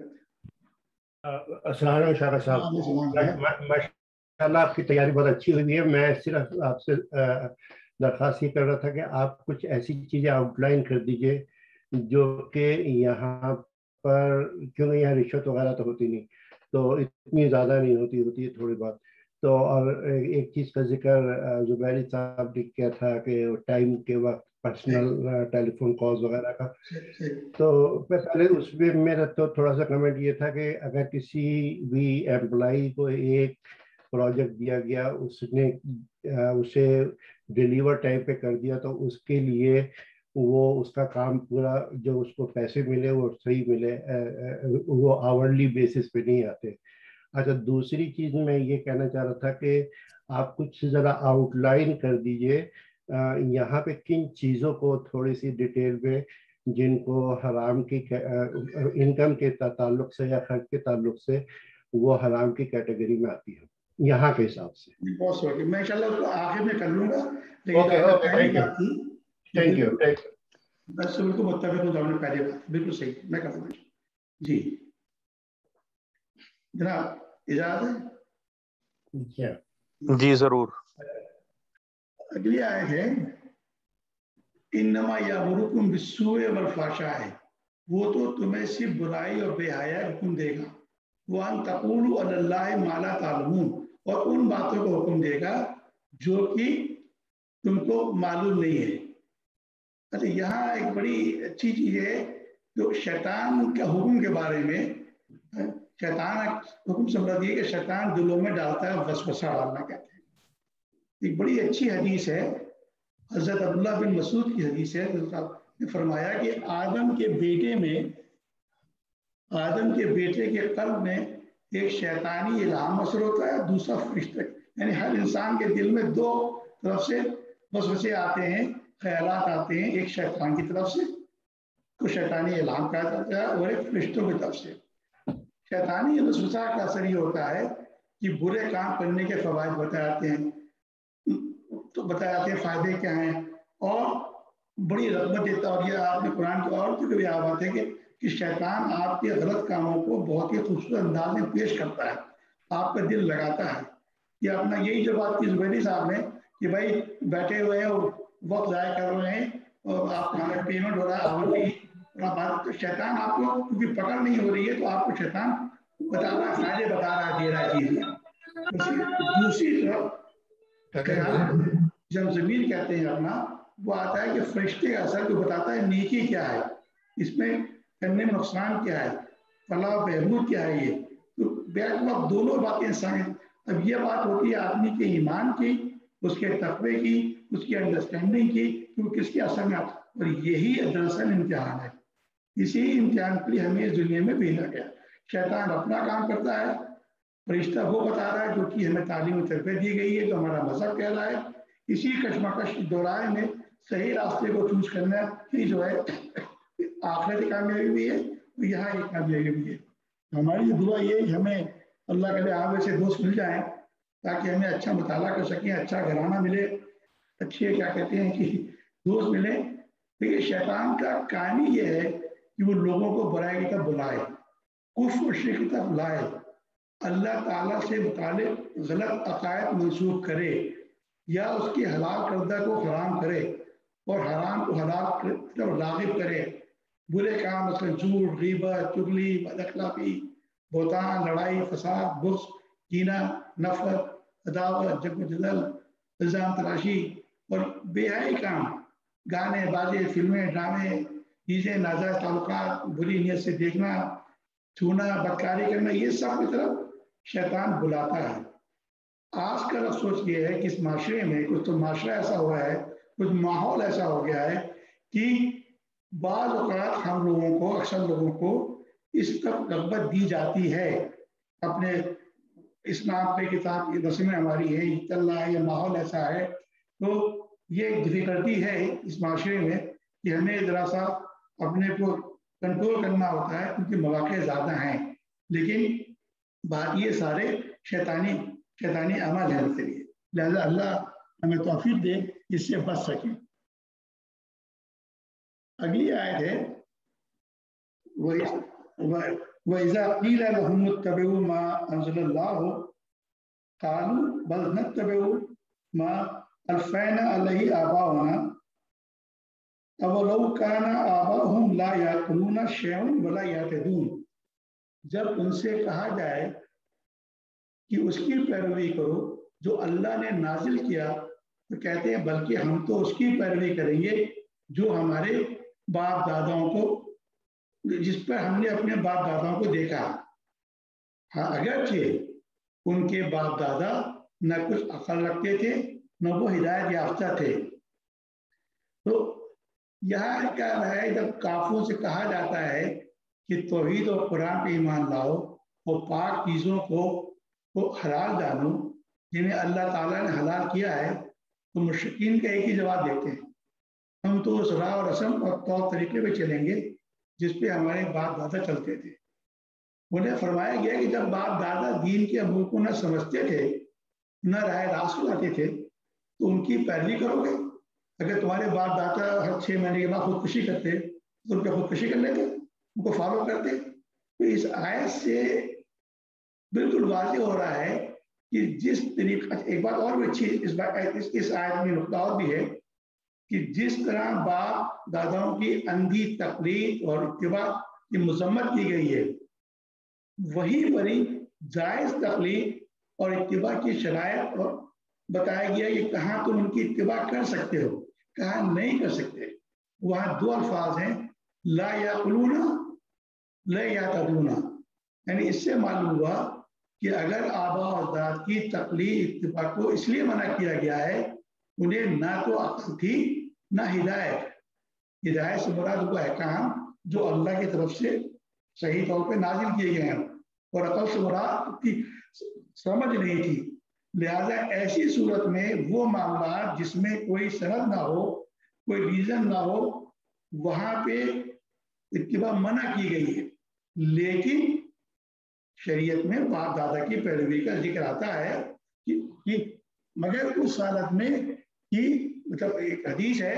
अस्सलाम वालेकुम शारा साहब, माशाल्लाह आपकी तैयारी बहुत अच्छी हुई है। मैं सिर्फ आपसे दरख्वास्त ये कर रहा था कि आप कुछ ऐसी चीज़ें आउटलाइन कर दीजिए जो कि यहाँ पर, क्योंकि यहाँ रिश्वत वगैरह तो होती नहीं, तो इतनी ज़्यादा नहीं होती है थोड़ी बहुत। तो और एक चीज़ का जिक्र जुबैरी साहब ने किया था कि टाइम के वक्त पर्सनल टेलीफोन कॉल्स वगैरह का, तो पहले उसमें मेरा तो थोड़ा सा कमेंट ये था कि अगर किसी भी एम्प्लॉई को एक प्रोजेक्ट दिया गया, उसने उसे डिलीवर टाइम पे कर दिया, तो उसके लिए वो उसका काम पूरा, जो उसको पैसे मिले वो सही मिले, वो आवरली बेसिस पे नहीं आते। अच्छा, दूसरी चीज़ मैं ये कहना चाह रहा था कि आप कुछ ज़रा आउटलाइन कर दीजिए यहाँ पे किन चीज़ों को थोड़ी सी डिटेल में, जिनको हराम की इनकम के ताल्लुक से या खर्च के ताल्लुक से वो हराम की कैटेगरी में आती है यहाँ के हिसाब से। बहुत शुक्रिया, मैं इंशाल्लाह उसको आखिर में कर लूंगा। Thank you. बस बिल्कुल मुत्तफिक हूं, आपने पहले बात बिल्कुल सही, मैं कर दूंगा जी। जनाब इजाजत है? जी जरूर। अगली आयत है, इन्नमा यामुरुकुम बिस्सूइ वल फ़हशाअ है, वो तो तुम्हें सिर्फ बुराई और बेहया हुक्म देगा। वअन तक़ूलू अलल्लाहि मा ला तालमून, और उन बातों को हुक्म देगा जो कि तुमको मालूम नहीं है। अच्छा, यहाँ एक बड़ी अच्छी चीज है जो शैतान के हुक्म के बारे में, शैतान हुक्म से मुराद ये कि शैतान दिलों में डालता है, वसवसा डालना कहते हैं। एक बड़ी अच्छी हदीस है, हजरत अब्दुल्लाह बिन मसूद की हदीस है, ने फरमाया कि आदम के बेटे के कल्ब में एक शैतानी इल्हाम असर होता है, दूसरा फरिश्ते, यानी हर इंसान के दिल में दो तरफ से वसवसे आते हैं, ख्यालात आते हैं, एक शैतान की तरफ से को शैतानी इल्हाम कहा जाता है और एक फरिश्तों की तरफ से। शैतानी वसवसा का असर ये होता है कि बुरे काम करने के फवायद बताए जाते हैं, तो बताए जाते हैं फायदे क्या हैं, और बड़ी रग़बत देता है। और ये आपने कुरान की और भी बात है कि शैतान आपके गलत कामों को बहुत ही खूबसूरत अंदाज में पेश करता है, आपका दिल लगाता है। ये अपना यही जो बात की जुबैरी साहब ने कि भाई बैठे हुए हैं और वक्त ज़ाया कर रहे हैं और आप हमें पेमेंट हो रहा है आवड़ी, बात तो शैतान आपको क्योंकि पकड़ नहीं हो रही है तो आपको शैतान बता रहा है, फायदे बता रहा है, दे रहा है चीज़ें। दूसरी तरफ जब ज़मीर कहते हैं अपना, वो आता है कि फरिश्ते का असर जो बताता है नेकी क्या है, इसमें करने में नुकसान क्या है, फलाह बहबूद क्या है। ये तो बैक दोनों बातें इंसान। अब ये बात होती है आदमी के ईमान की, उसके तक़वे की, उसकी अंडरस्टैंडिंग की, तो किसके असर में आता। और यही दरअसल इम्तिहान है, इसी इम्तिहान के लिए हमें इस दुनिया में भेजा गया। शैतान अपना काम करता है, फरिश्ता वो बता रहा है जो कि हमें तालीम तरबियत दी गई है, जो हमारा मजहब कह रहा है। इसी कशमकश दोराए में صحیح راستے کو چوز کرنا ہی جو ہے آخرت کامیابی بھی ہے، یہاں کی کامیابی بھی ہے. ہماری دعا یہ ہے کہ ہمیں اللہ کے آپ ایسے دوست مل جائیں تاکہ ہمیں اچھا مطالعہ کر سکیں، اچھا گھرانہ ملے، اچھے کیا کہتے ہیں کہ دوست ملے. دیکھیے شیطان کا کام ہی یہ ہے کہ وہ لوگوں کو برائی کی طرف بلائے، کفر و شرک کی طرف لائے، اللہ تعالیٰ سے متعلق غلط عقائد منسوخ کرے، یا اس کی حلال کردہ کو حرام کرے اور حرام کو حلال کی طرف راغب کرے. برے کام مثلا جھوٹ، غیبت، چغلی، بد اخلاقی، بہتان، لڑائی، فساد، بغض، کینہ، نفرت، عداوت، جنگ و جدل، الزام تراشی اور بے حیائی کام، گانے بازے، فلمیں، ڈرامے، چیزیں، ناجائز تعلقات، بری نیت سے دیکھنا، چھونا، بدکاری کرنا، یہ سب کی طرف شیطان بلاتا ہے. آج کل افسوس یہ ہے کہ اس معاشرے میں کچھ تو معاشرہ ایسا ہوا ہے، کچھ ماحول ایسا ہو گیا ہے کہ بعض اوقات ہم لوگوں کو، اکثر لوگوں کو اس طرف رغبت دی جاتی ہے. اپنے اسلام پہ کتاب کی رسمیں ہماری ہیں، یہ چل رہا ہے، یہ ماحول ایسا ہے، تو یہ ایک ڈفیکلٹی ہے اس معاشرے میں کہ ہمیں ذرا سا اپنے کو کنٹرول کرنا ہوتا ہے کیونکہ مواقع زیادہ ہیں. لیکن بات یہ سارے شیطانی عمل ہے ان کے لیے، لہذا اللہ ہمیں توفیق دے اس سے بچ سکیں. اگلی آیت ہے وَإِذَا قِيلَ لَهُمُ اتَّبِعُوا مَا أَنزَلَ اللَّهُ قَالُوا بَلْ نَتَّبِعُ مَا أَلْفَيْنَا عَلَيْهِ آبَاءَنَا أَوَلَوْ كَانَ آبَاؤُهُمْ لَا يَعْقِلُونَ شَيْئًا وَلَا يَهْتَدُونَ. جب ان سے کہا جائے کہ اس کی پیروی کرو جو اللہ نے نازل کیا، تو کہتے ہیں بلکہ ہم تو اس کی پیروی کریں گے جو ہمارے باپ داداؤں کو، جس پر ہم نے اپنے باپ داداؤں کو دیکھا. ہاں اگرچہ ان کے باپ دادا نہ کچھ عقل رکھتے تھے نہ وہ ہدایت یافتہ تھے. تو یہاں کیا ہے، جب کافروں سے کہا جاتا ہے کہ توحید اور قرآن پہ ایمان لاؤ اور پاک چیزوں کو حلال جانو جنہیں اللہ تعالیٰ نے حلال کیا ہے، تو مشرکین کا ایک ہی جواب دیتے ہیں، ہم تو اس راہ اور رسم اور طور طریقے پہ چلیں گے جس پہ ہمارے باپ دادا چلتے تھے. انہیں فرمایا گیا کہ جب باپ دادا دین کے امور کو نہ سمجھتے تھے نہ راہ راست کو آتے تھے تو ان کی پیروی کرو گے. اگر تمہارے باپ دادا ہر 6 مہینے کے بعد خودکشی کرتے تو ان پہ خودکشی کر لیتے، ان کو فالو کرتے. تو اس آیت سے بالکل واضح ہو رہا ہے کہ جس طریقے، ایک بات اور بھی اچھی اس آیت میں نقطہ اور بھی ہے کہ جس طرح باپ داداؤں کی اندھی تقلید اور اتباع کی مذمت کی گئی ہے، وہی بڑی جائز تقلید اور اتباع کی شرائط اور بتایا گیا کہ کہاں تم ان کی اتباع کر سکتے ہو، کہاں نہیں کر سکتے. وہاں 2 الفاظ ہیں، لا یعقلون لا یعتدون. یعنی اس سے معلوم ہوا کہ اگر آبا و اجداد کی تقلید اتباع کو اس لیے منع کیا گیا ہے، انہیں نہ تو عقل تھی نہ ہدایت. ہدایت سے مراد وہ احکام جو اللہ کی طرف سے صحیح طور پہ نازل کیے گئے ہیں، اور عقل سے مراد کی سمجھ نہیں تھی. لہذا ایسی صورت میں وہ معاملات جس میں کوئی سند نہ ہو، کوئی ریزن نہ ہو، وہاں پہ اتباع منع کی گئی ہے. لیکن شریعت میں باپ دادا کی پیروی کا ذکر آتا ہے کہ مگر اس حالت میں کہ مطلب ایک حدیث ہے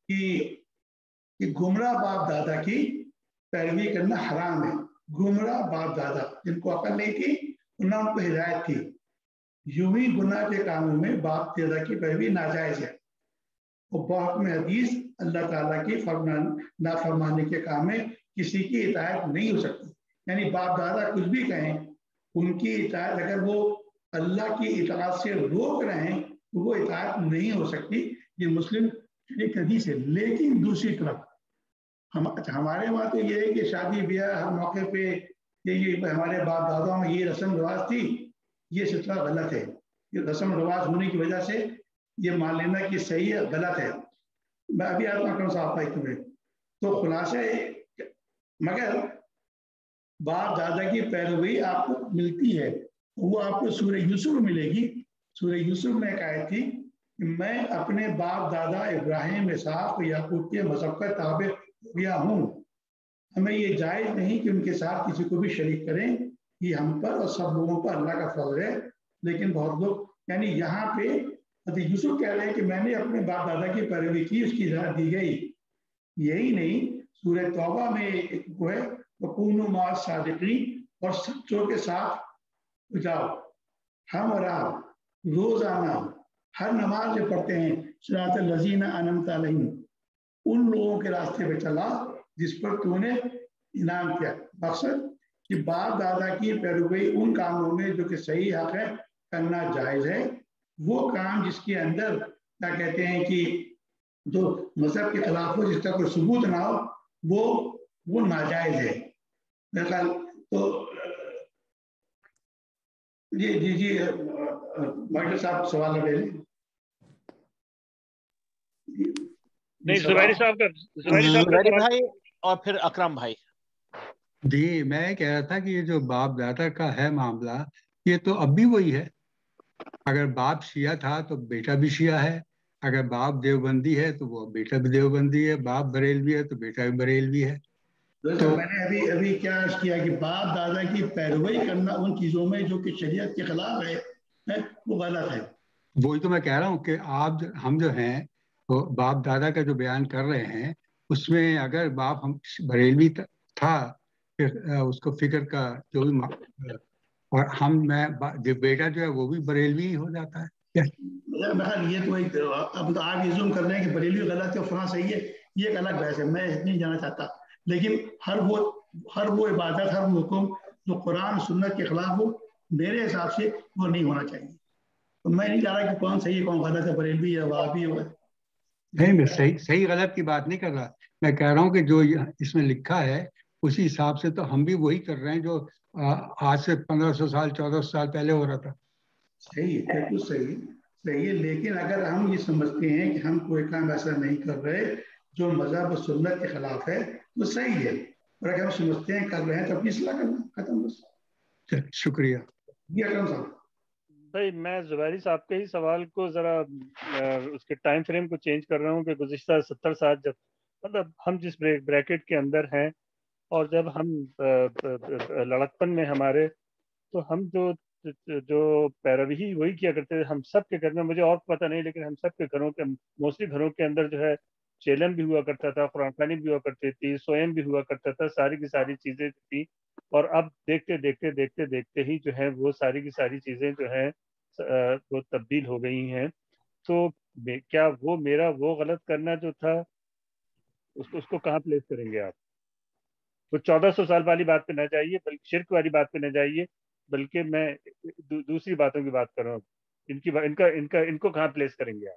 کہ گمراہ باپ دادا کی پیروی کرنا حرام ہے. گمراہ باپ دادا جن کو عقل نہیں تھی نہ ان کو ہدایت تھی، یوں ہی گناہ کے کاموں میں باپ دادا کی پیروی ناجائز ہے. اور باپ میں حدیث اللہ تعالیٰ کی نافرمانی کے کام میں کسی کی اطاعت نہیں ہو سکتی. یعنی باپ دادا کچھ بھی کہیں، ان کی اطاعت اگر وہ اللہ کی اطاعت سے روک رہے ہیں تو وہ اطاعت نہیں ہو سکتی. یہ مسلم ایک حدیث ہے. لیکن دوسری طرف ہمارے وہاں تو یہ ہے کہ شادی بیاہ ہر موقع پہ یہ ہمارے باپ دادا میں یہ رسم رواج تھی، یہ سلسلہ غلط ہے. یہ رسم رواج ہونے کی وجہ سے یہ مان لینا کہ صحیح ہے غلط ہے. میں ابھی آتا ہوں صاحب تمہیں تو خلاصہ مگر باپ دادا کی پیروی آپ کو ملتی ہے، وہ آپ کو سورہ یوسف ملے گی. سورہ یوسف میں ایک آیت تھی میں اپنے باپ دادا ابراہیم، اسحاق، یعقوب کے مذہب کا تابع ہو گیا ہوں. ہمیں یہ جائز نہیں کہ ان کے ساتھ کسی کو بھی شریک کریں. یہ ہم پر اور سب لوگوں پر اللہ کا فضل ہے. لیکن بہت لوگ، یعنی یہاں پہ حضرت یوسف کہہ رہے ہیں کہ میں نے اپنے باپ دادا کی پیروی کی، اس کی اجازت دی گئی. یہی نہیں، سورہ توبہ میں وہ ہے وَكُونُوا مَعَ الصَّادِقِينَ، اور سچوں کے ساتھ جاؤ. ہم اور آپ روزانہ ہر نماز جو پڑھتے ہیں صراط الذین انعمت علیہم، ان لوگوں کے راستے پہ چلا جس پر تو نے انعام کیا. مقصد کہ باپ دادا کی پیروی ان کاموں میں جو کہ صحیح حق ہے کرنا جائز ہے. وہ کام جس کے اندر کیا کہتے ہیں کہ جو مذہب کے خلاف ہو، جس کا کوئی ثبوت نہ ہو، وہ ناجائز ہے. میرے خیال تو جی ماجد صاحب سوال لے لیں. نہیں، زبیری صاحب بھائی اور پھر اکرم بھائی. جی میں کہہ رہا تھا کہ یہ جو باپ دادا کا ہے معاملہ، یہ تو اب بھی وہی ہے. اگر باپ شیعہ تھا تو بیٹا بھی شیعہ ہے، اگر باپ دیوبندی ہے تو وہ بیٹا بھی دیوبندی ہے، باپ بریلوی ہے تو بیٹا بھی بریلوی ہے. تو میں نے ابھی کیا عرض کیا کہ باپ دادا کی پیروی کرنا ان چیزوں میں جو کہ شریعت کے خلاف ہے وہ غلط ہے. وہی تو میں کہہ رہا ہوں کہ ہم جو ہیں وہ باپ دادا کا جو بیان کر رہے ہیں، اس میں اگر باپ ہم بریلوی تھا پھر اس کو فکر کا جو بھی، اور جو بیٹا جو ہے وہ بھی بریلوی ہی ہو جاتا ہے. یہ تو ایک اب تو آگے زوم کر رہے ہیں کہ بریلوی غلط ہے اور فلاں صحیح ہے، یہ ایک الگ بحث ہے، میں نہیں جانا چاہتا. لیکن ہر وہ عبادت، ہر وہ حکم جو قرآن سنت کے خلاف ہو، میرے حساب سے وہ نہیں ہونا چاہیے. تو میں نہیں چاہ رہا کہ کون صحیح ہے کون غلط ہے، بریلوی ہے وہابی ہے. نہیں، میں صحیح غلط کی بات نہیں کر رہا. میں کہہ رہا ہوں کہ جو اس میں لکھا ہے اسی حساب سے تو ہم بھی وہی کر رہے ہیں جو آج سے 1500 سال 1400 سال پہلے ہو رہا تھا. صحیح ہے، بالکل صحیح ہے. لیکن اگر ہم یہ سمجھتے ہیں کہ ہم کوئی کام ایسا نہیں کر رہے جو مذہب و سنت کے خلاف ہے، وہ صحیح ہے. اور اگر ہم سمجھتے ہیں کر رہے ہیں تو اپنی اصلاح کرنا، ختم. بس شکریہ. جی اکرم صاحب. بھائی میں زبیری صاحب کے ہی سوال کو ذرا اس کے ٹائم فریم کو چینج کر رہا ہوں کہ گزشتہ 70 سال جب مطلب ہم جس بریکٹ کے اندر ہیں اور جب ہم لڑکپن میں ہمارے، تو ہم جو پیروی وہی کیا کرتے تھے. ہم سب کے گھر میں، مجھے اور پتہ نہیں، لیکن ہم سب کے گھروں کے موسٹلی گھروں کے اندر جو ہے چیلن بھی ہوا کرتا تھا، قرآن خوانی بھی ہوا کرتی تھی، سوئم بھی ہوا کرتا تھا، ساری کی ساری چیزیں تھیں. اور اب دیکھتے ہی جو ہے وہ ساری کی ساری چیزیں جو ہیں وہ تبدیل ہو گئی ہیں. تو کیا وہ میرا وہ غلط کرنا جو تھا اس کو کہاں پلیس کریں گے آپ؟ وہ 1400 سال والی بات پہ نہ جائیے، بلکہ شرک والی بات پہ نہ جائیے، بلکہ میں دوسری باتوں کی بات کر رہا ہوں. ان کو کہاں پلیس کریں گے آپ؟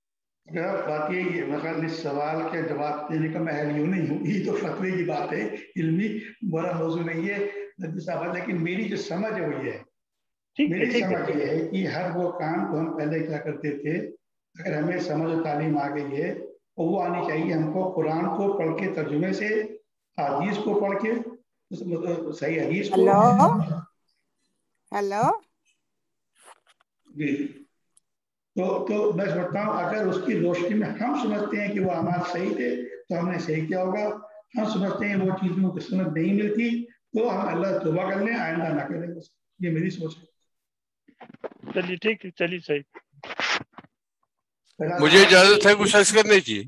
بات یہ مثلا اس سوال کے جواب دینے کا میں اہل یوں نہیں ہوں، یہ تو فتوی کی بات ہے، علمی برا موضوع نہیں ہے صاحب. لیکن میری جو سمجھ ہے وہ یہ ہے، میری سمجھ یہ ہے کہ ہر وہ کام کو ہم پہلے کیا کرتے تھے، اگر ہمیں سمجھ و تعلیم آ گئی ہے اور وہ آنی چاہیے ہم کو قرآن کو پڑھ کے ترجمے سے، حدیث کو پڑھ کے، صحیح حدیث کو. ہیلو جی. تو میں سمجھتا ہوں اگر اس کی روشنی میں ہم سمجھتے ہیں کہ وہ اعمال صحیح تھے تو ہم نے صحیح کیا ہوگا. ہم سمجھتے ہیں وہ چیزوں کی سمجھ نہیں ملتی تو ہم اللہ توبہ کر لیں، آئندہ نہ کریں. بس یہ میری سوچ ہے. چلیے ٹھیک ہے، چلیے صحیح. مجھے اجازت ہے کچھ عرض کرنے کی؟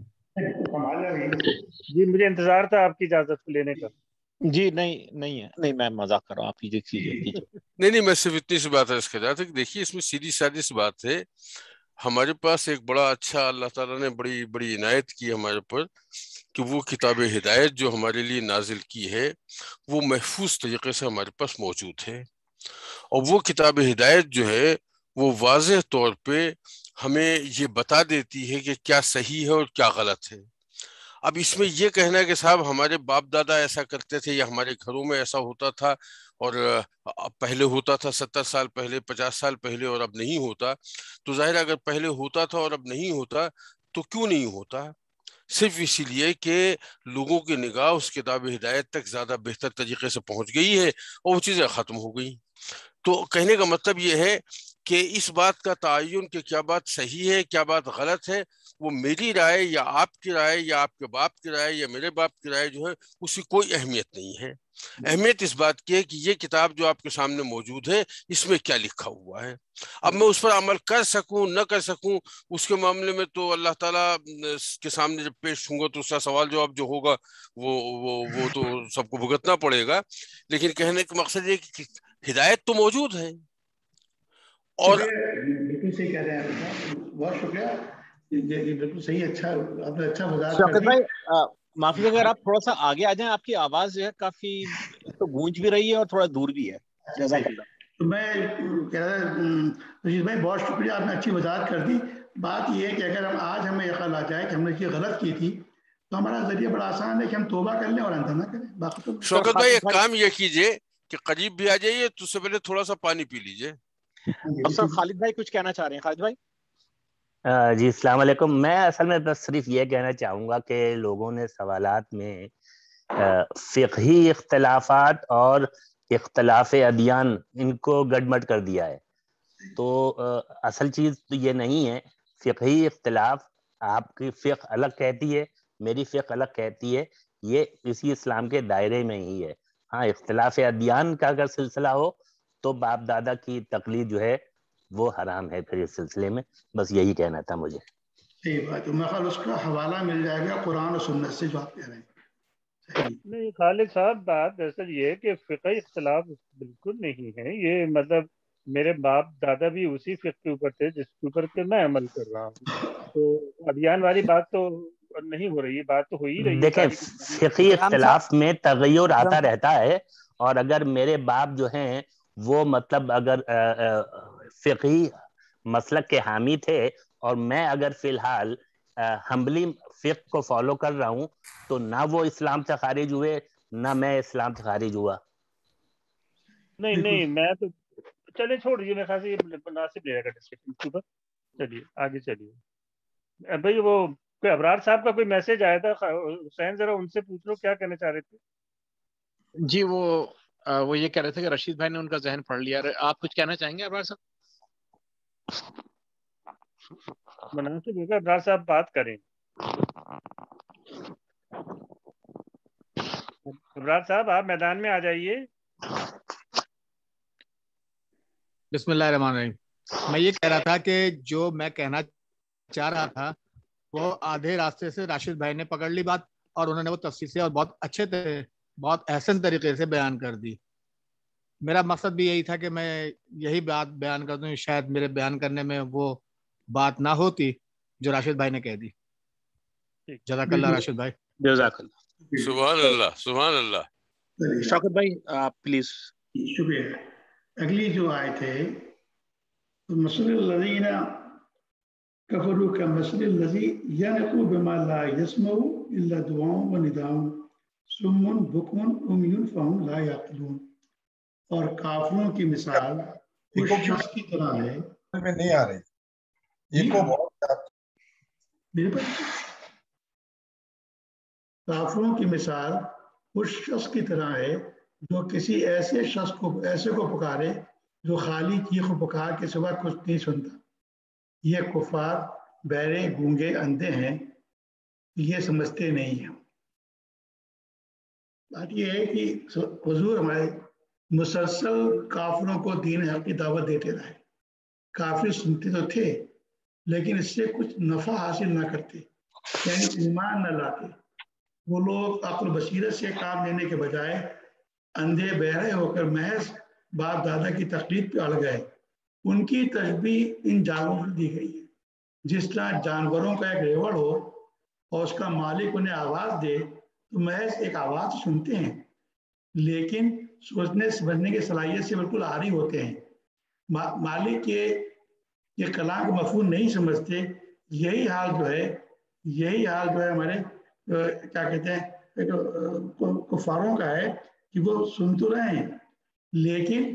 جی مجھے انتظار تھا آپ کی اجازت لینے کا. جی نہیں میں مذاق کر رہا ہوں، آپ کیجیے. نہیں میں صرف اتنی سی بات عرض کر رہا تھا کہ دیکھیے اس میں سیدھی سادی سی بات ہے. ہمارے پاس ایک بڑا اچھا اللہ تعالیٰ نے بڑی عنایت کی ہمارے پر کہ وہ کتاب ہدایت جو ہمارے لیے نازل کی ہے وہ محفوظ طریقے سے ہمارے پاس موجود ہے. اور وہ کتاب ہدایت جو ہے وہ واضح طور پہ ہمیں یہ بتا دیتی ہے کہ کیا صحیح ہے اور کیا غلط ہے. اب اس میں یہ کہنا ہے کہ صاحب ہمارے باپ دادا ایسا کرتے تھے یا ہمارے گھروں میں ایسا ہوتا تھا اور پہلے ہوتا تھا 70 سال پہلے 50 سال پہلے اور اب نہیں ہوتا، تو ظاہر اگر پہلے ہوتا تھا اور اب نہیں ہوتا تو کیوں نہیں ہوتا؟ صرف اسی لیے کہ لوگوں کی نگاہ اس کتاب ہدایت تک زیادہ بہتر طریقے سے پہنچ گئی ہے اور وہ چیزیں ختم ہو گئی. تو کہنے کا مطلب یہ ہے کہ اس بات کا تعین کہ کیا بات صحیح ہے کیا بات غلط ہے وہ میری رائے یا آپ کی رائے یا آپ کے باپ کی رائے یا میرے باپ کی رائے جو ہے اس کی کوئی اہمیت نہیں ہے. اہمیت اس بات کی ہے کہ یہ کتاب جو آپ کے سامنے موجود ہے اس میں کیا لکھا ہوا ہے. اب میں اس پر عمل کر سکوں نہ کر سکوں اس کے معاملے میں تو اللہ تعالیٰ کے سامنے جب پیش ہوں گا تو اس کا سوال جواب جو ہوگا وہ تو سب کو بھگتنا پڑے گا. لیکن کہنے کا مقصد یہ کہ ہدایت تو موجود ہے. اور بالکل صحیح کہہ رہے ہیں, بہت شکریہ, بالکل صحیح, اچھا آپ نے اچھا وضاحت کر دی. معافی اگر آپ تھوڑا سا آگے آ جائیں, آپ کی آواز جو ہے کافی تو گونج بھی رہی ہے اور تھوڑا دور بھی ہے. جزاک اللہ. تو میں کہہ رہا رشید بھائی بہت شکریہ, آپ نے اچھی وضاحت کر دی. بات یہ ہے کہ اگر ہم آج ہمیں یہ خیال آ جائے کہ ہم نے یہ غلط کی تھی تو ہمارا ذریعہ بڑا آسان ہے کہ ہم توبہ کر لیں اور اندھا نہ کریں. باقی تو شوکت بھائی ایک کام یہ کیجئے کہ قریب بھی آ جائیے تو اس سے پہلے تھوڑا سا پانی پی لیجئے. افسر خالد بھائی کچھ کہنا چاہ رہے ہیں. خالد بھائی جی السلام علیکم. میں اصل میں بس صرف یہ کہنا چاہوں گا کہ لوگوں نے سوالات میں فقہی اختلافات اور اختلاف ادیان ان کو گڈمڈ کر دیا ہے. تو اصل چیز تو یہ نہیں ہے. فقہی اختلاف آپ کی فقہ الگ کہتی ہے, میری فقہ الگ کہتی ہے, یہ اسی اسلام کے دائرے میں ہی ہے. ہاں اختلاف ادیان کا اگر سلسلہ ہو تو باپ دادا کی تقلید جو ہے وہ حرام ہے پھر اس سلسلے میں. بس یہی کہنا تھا مجھے. صحیح بات ہے, میں اس کا حوالہ مل جائے گا قرآن اور سنت سے جو آپ کہہ رہے ہیں. نہیں خالد صاحب, بات دراصل یہ ہے کہ فقہی اختلاف بالکل نہیں ہے. یہ مطلب میرے باپ دادا بھی اسی فقہ کے اوپر تھے جس کے اوپر کہ میں عمل کر رہا ہوں. تو ادیان والی بات تو نہیں ہو رہی, بات تو ہو ہی رہی ہے. دیکھیں فقہی اختلاف میں تغیر آتا رہتا ہے, اور اگر میرے باپ جو ہیں وہ مطلب اگر فقہی مسلک کے حامی تھے اور میں اگر فی الحال ہمبلی فقہ کو فالو کر رہا ہوں تو نہ وہ اسلام سے خارج ہوئے نہ میں اسلام سے خارج ہوا. نہیں میں تو چلے چھوڑ دیجیے, میں خیال سے یہ مناسب لے گا ڈسکشن کے اوپر. چلیے آگے چلیے. بھائی وہ کوئی ابرار صاحب کا کوئی میسج آیا تھا, حسین ذرا ان سے پوچھ لو کیا کہنا چاہ رہے تھے. جی وہ یہ کہہ رہے تھے کہ رشید بھائی نے ان کا ذہن پڑھ لیا. آپ کچھ کہنا چاہیں گے ابرار صاحب؟ مناسب ہوگا ابرار صاحب بات کریں. ابرار صاحب آپ میدان میں آ جائیے. بسم اللہ الرحمن الرحیم. میں یہ کہہ رہا تھا کہ جو میں کہنا چاہ رہا تھا وہ آدھے راستے سے راشد بھائی نے پکڑ لی بات, اور انہوں نے وہ تفصیل سے اور بہت اچھے بہت احسن طریقے سے بیان کر دی. میرا مقصد بھی یہی تھا کہ میں یہی بات بیان کر دوں, شاید میرے بیان کرنے میں وہ بات نہ ہوتی جو راشد بھائی نے کہہ دی. جزاک اللہ راشد بھائی. جزاک اللہ. سبحان اللہ سبحان اللہ. شوکت بھائی آپ پلیز. شکریہ. اگلی جو آیت ہے مثل الذین کفروا کمثل الذی ینطق بما لا یسمع الا دعاء ونداء صم بکم عمی فهم لا یعقلون. اور کافروں کی مثال اس شخص کی طرح ہے. میں نہیں آ رہی کافروں کی مثال اس شخص کی طرح ہے جو کسی ایسے شخص کو پکارے جو خالی چیخ و پکار کے سوا کچھ نہیں سنتا. یہ کفار بہرے گونگے اندھے ہیں, یہ سمجھتے نہیں ہیں. بات یہ ہے کہ حضور ہمارے مسلسل کافروں کو دین حق کی دعوت دیتے رہے. کافر سنتے تو تھے لیکن اس سے کچھ نفع حاصل نہ کرتے, یعنی ایمان نہ لاتے. وہ لوگ عقل بصیرت سے کام لینے کے بجائے اندھے بہرے ہو کر محض باپ دادا کی تقلید پہ اڑ گئے. ان کی تشبیہ ان جانوروں سے دی گئی ہے. جس طرح جانوروں کا ایک ریوڑ ہو اور اس کا مالک انہیں آواز دے تو محض ایک آواز سنتے ہیں لیکن سوچنے سمجھنے کی صلاحیت سے بالکل عاری ہوتے ہیں. مالک یہ کلام کو مفہوم نہیں سمجھتے. یہی حال جو ہے ہمارے کیا کہتے ہیں کفاروں کا ہے کہ وہ سن تو رہے ہیں لیکن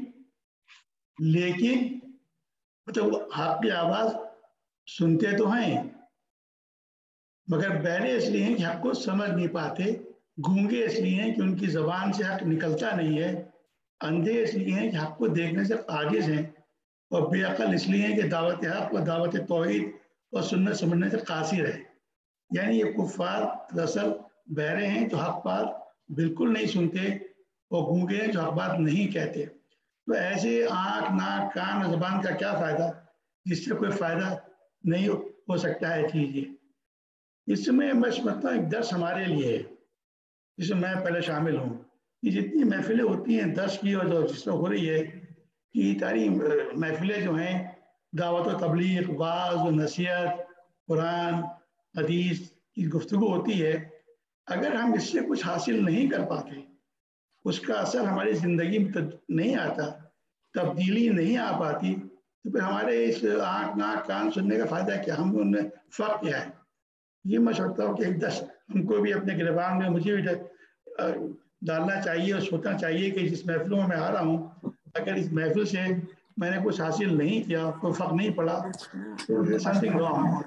مطلب حق کی آواز سنتے تو ہیں مگر بہرے اس لیے ہیں کہ حق کو سمجھ نہیں پاتے. گونگے اس لیے ہیں کہ ان کی زبان سے حق نکلتا نہیں ہے. اندھے اس لیے ہیں کہ حق کو دیکھنے سے عاجز ہیں. اور بے عقل اس لیے ہیں کہ دعوت حق و دعوت توحید اور سنت سمجھنے سے قاصر ہے. یعنی یہ کفار دراصل بہرے ہیں جو حق بات بالکل نہیں سنتے اور گونگے ہیں جو حق بات نہیں کہتے. تو ایسے آنکھ ناک کان اور زبان کا کیا فائدہ جس سے کوئی فائدہ نہیں ہو سکتا ہے. چیز اس میں میں سمجھتا ہوں ایک درس ہمارے لیے ہے جس میں پہلے شامل ہوں کہ جتنی محفلیں ہوتی ہیں درس کی اور جس میں ہو رہی ہے کہ ساری محفلیں جو ہیں دعوت و تبلیغ واعظ و نصیحت قرآن حدیث کی گفتگو ہوتی ہے. اگر ہم اس سے کچھ حاصل نہیں کر پاتے اس کا اثر ہماری زندگی میں نہیں آتا تبدیلی نہیں آ پاتی تو پھر ہمارے اس آنکھ ناک کان سننے کا فائدہ کیا؟ ہم ان میں فرق کیا ہے؟ یہ میں سمجھتا ہوں کہ ایک دس ہم کو بھی اپنے گریبان میں مجھے بھی ڈالنا چاہیے اور سوچنا چاہیے کہ جس محفلوں میں آ رہا ہوں اگر اس محفل سے میں نے کچھ حاصل نہیں کیا کوئی فرق نہیں پڑا تو سم تھنگ رانگ.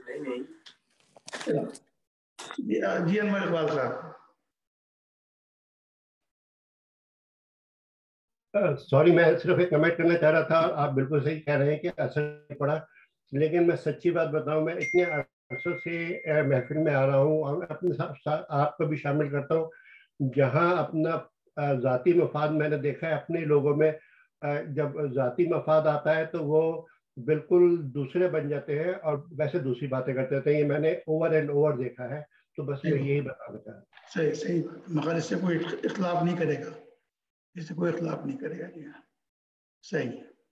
جی انور اقبال صاحب. سوری میں صرف ایک کمنٹ کرنا چاہ رہا تھا. آپ بالکل صحیح کہہ رہے ہیں کہ اثر نہیں پڑا لیکن میں سچی بات بتاؤں میں اتنے عرصوں سے محفل میں آ رہا ہوں اور اپنے آپ کو بھی شامل کرتا ہوں جہاں اپنا ذاتی مفاد میں نے دیکھا ہے اپنے لوگوں میں. جب ذاتی مفاد آتا ہے تو وہ بالکل دوسرے بن جاتے ہیں اور ویسے دوسری باتیں کرتے رہتے ہیں. یہ میں نے اوور اینڈ اوور دیکھا ہے تو بس میں یہی بتانا چاہ رہا ہوں. صحیح صحیح مگر اس سے کوئی اختلاف نہیں کرے گا اس سے کوئی اختلاف نہیں کرے گا. جی ہاں صحیح.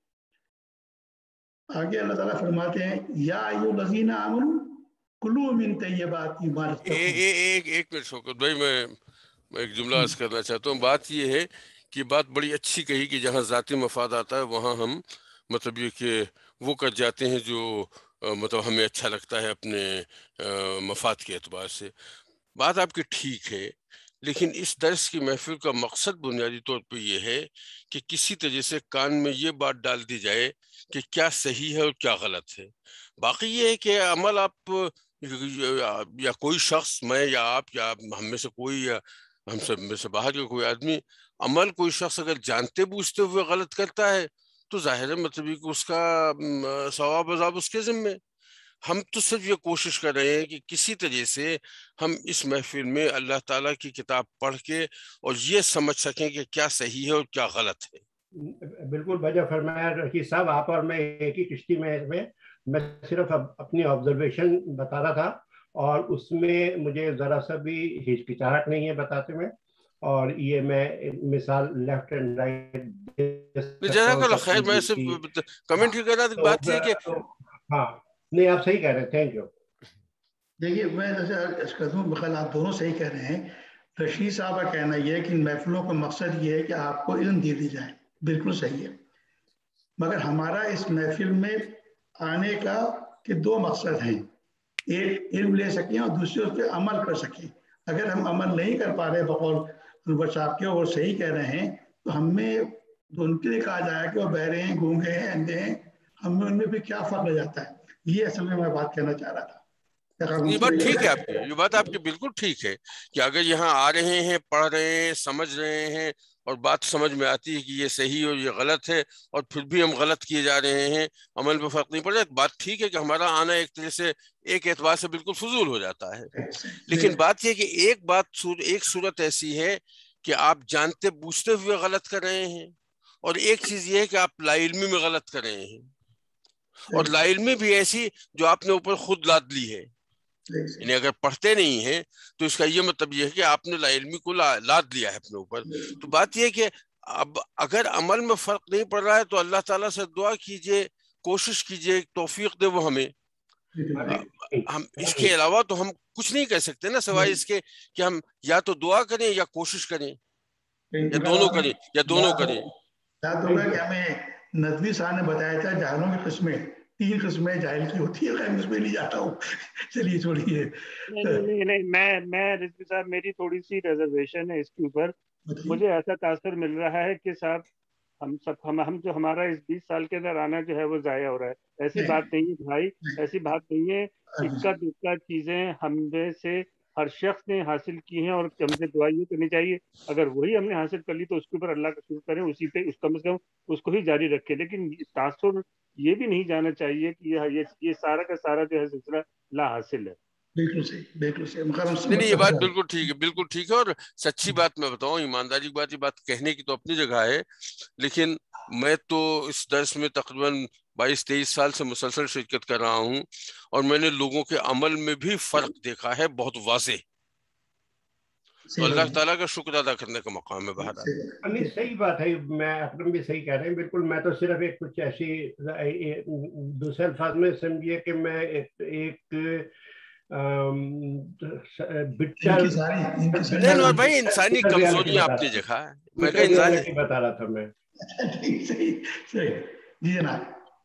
آگے اللہ تعالیٰ فرماتے ہیں یا ایھا الذین آمنوا کلوا من طیبات ما رزقناکم. ایک منٹ شوکت بھائی میں ایک جملہ عرض کرنا چاہتا ہوں. بات یہ ہے کہ بات بڑی اچھی کہی کہ جہاں ذاتی مفاد آتا ہے وہاں ہم مطلب یہ کہ وہ کر جاتے ہیں جو مطلب ہمیں اچھا لگتا ہے اپنے مفاد کے اعتبار سے. بات آپ کی ٹھیک ہے لیکن اس درس کی محفل کا مقصد بنیادی طور پہ یہ ہے کہ کسی طرح سے کان میں یہ بات ڈال دی جائے کہ کیا صحیح ہے اور کیا غلط ہے. باقی یہ ہے کہ عمل آپ یا کوئی شخص میں یا آپ یا ہم میں سے کوئی یا ہم سب میں سے باہر کا کوئی آدمی عمل کوئی شخص اگر جانتے بوجھتے ہوئے غلط کرتا ہے تو ظاہر ہے مطلب کہ اس کا ثواب عذاب اس کے ذمے. ہم تو صرف یہ کوشش کر رہے ہیں کہ کسی طرح سے ہم اس محفل میں اللہ تعالیٰ کی کتاب پڑھ کے اور یہ سمجھ سکیں کہ کیا صحیح ہے اور کیا غلط ہے. بالکل بجا فرمایا رشید صاحب. آپ اور میں ایک ہی کشتی میں صرف اپنی آبزرویشن بتا رہا تھا اور اس میں مجھے ذرا سا بھی ہچکچاہٹ نہیں ہے بتاتے میں. اور یہ میں مثال لیفٹ اینڈ رائٹ جزاک اللہ خیر. میں صرف کمنٹ ہی کر رہا تھا. بات یہ کہ ہاں نہیں آپ صحیح کہہ رہے ہیں. Thank you. دیکھیے میں بخیر آپ دونوں صحیح کہہ رہے ہیں. رشید صاحب کا کہنا یہ ہے کہ ان محفلوں کا مقصد یہ ہے کہ آپ کو علم دے دی جائے. بالکل صحیح ہے. مگر ہمارا اس محفل میں آنے کا کہ دو مقصد ہیں. ایک علم لے سکیں اور دوسرے اس پہ عمل کر سکیں. اگر ہم عمل نہیں کر پا رہے بقول انور صاحب کے اور صحیح کہہ رہے ہیں تو ہمیں ان کے لیے کہا جائے کہ وہ بہرے ہیں گونگے ہیں اندھے ہیں ہمیں ان میں بھی کیا فرق رہ جاتا ہے. یہ اصل میں بات کہنا چاہ رہا تھا. یہ بات ٹھیک ہے آپ کی. یہ بات آپ کی بالکل ٹھیک ہے کہ اگر یہاں آ رہے ہیں پڑھ رہے ہیں سمجھ رہے ہیں اور بات سمجھ میں آتی ہے کہ یہ صحیح اور یہ غلط ہے اور پھر بھی ہم غلط کیے جا رہے ہیں عمل میں فرق نہیں پڑ رہا. بات ٹھیک ہے کہ ہمارا آنا ایک طرح سے ایک اعتبار سے بالکل فضول ہو جاتا ہے. لیکن بات یہ کہ ایک صورت ایسی ہے کہ آپ جانتے بوجھتے ہوئے غلط کر رہے ہیں اور ایک چیز یہ ہے کہ آپ لا علمی میں غلط کر رہے ہیں. اور لا علمی بھی ایسی جو آپ نے اوپر خود لاد لی ہے. یعنی اگر پڑھتے نہیں ہیں تو اس کا یہ مطلب یہ ہے کہ آپ نے لا علمی کو لاد لیا ہے اپنے اوپر. تو بات یہ ہے کہ اب اگر عمل میں فرق نہیں پڑ رہا ہے تو اللہ تعالیٰ سے دعا کیجئے کوشش کیجئے توفیق دے وہ ہمیں. ہم اس کے علاوہ تو ہم کچھ نہیں کر سکتے نا سوائے اس کے کہ ہم یا تو دعا کریں یا کوشش کریں یا دونوں کریں یاد ہوگا کہ ہمیں ندوی صاحب نے بتایا تھا جاہلوں کی قسمیں 3 قسمیں جاہل کی ہوتی ہے. میں اس میں نہیں جاتا ہوں. چلیے چھوڑیے. نہیں میں رضوی صاحب میری تھوڑی سی ریزرویشن ہے اس کے اوپر. مجھے ایسا تاثر مل رہا ہے کہ صاحب ہم جو ہمارا اس 20 سال کے اندر آنا جو ہے وہ ضائع ہو رہا ہے. ایسی بات نہیں ہے بھائی, ایسی بات نہیں ہے. اکا دکا چیزیں ہم میں سے ہر شخص نے حاصل کی ہیں اور ہم سے دعا یہ کرنی چاہیے اگر وہی ہم نے حاصل کر لی تو اس کے اوپر اللہ کا شکر کریں، اسی پہ اس کم از کم اس کو ہی جاری رکھیں. لیکن تاثر یہ بھی نہیں جانا چاہیے کہ یہ سارا کا سارا جو ہے سلسلہ لا حاصل ہے. بالکل صحیح، بالکل صحیح. نہیں یہ بات بالکل ٹھیک ہے، بالکل ٹھیک ہے. اور سچی بات میں بتاؤں، ایمانداری کی بات، یہ بات کہنے کی تو اپنی جگہ ہے، لیکن میں تو اس درس میں تقریباً 22-23 سال سے مسلسل شرکت کر رہا ہوں، اور میں نے لوگوں کے عمل میں بھی فرق دیکھا ہے بہت واضح. تو اللہ تعالیٰ کا شکر ادا کرنے کا مقام ہے. بہرحال نہیں صحیح بات ہے، میں اکرم بھی صحیح کہہ رہے ہیں بالکل. میں تو صرف ایک کچھ ایسی دوسرے الفاظ میں سمجھیے کہ میں ایک نہیں بھائی انسانی کمزوری آپ نے دیکھا ہے، میں کہا انسانی بتا رہا تھا میں. جی جناب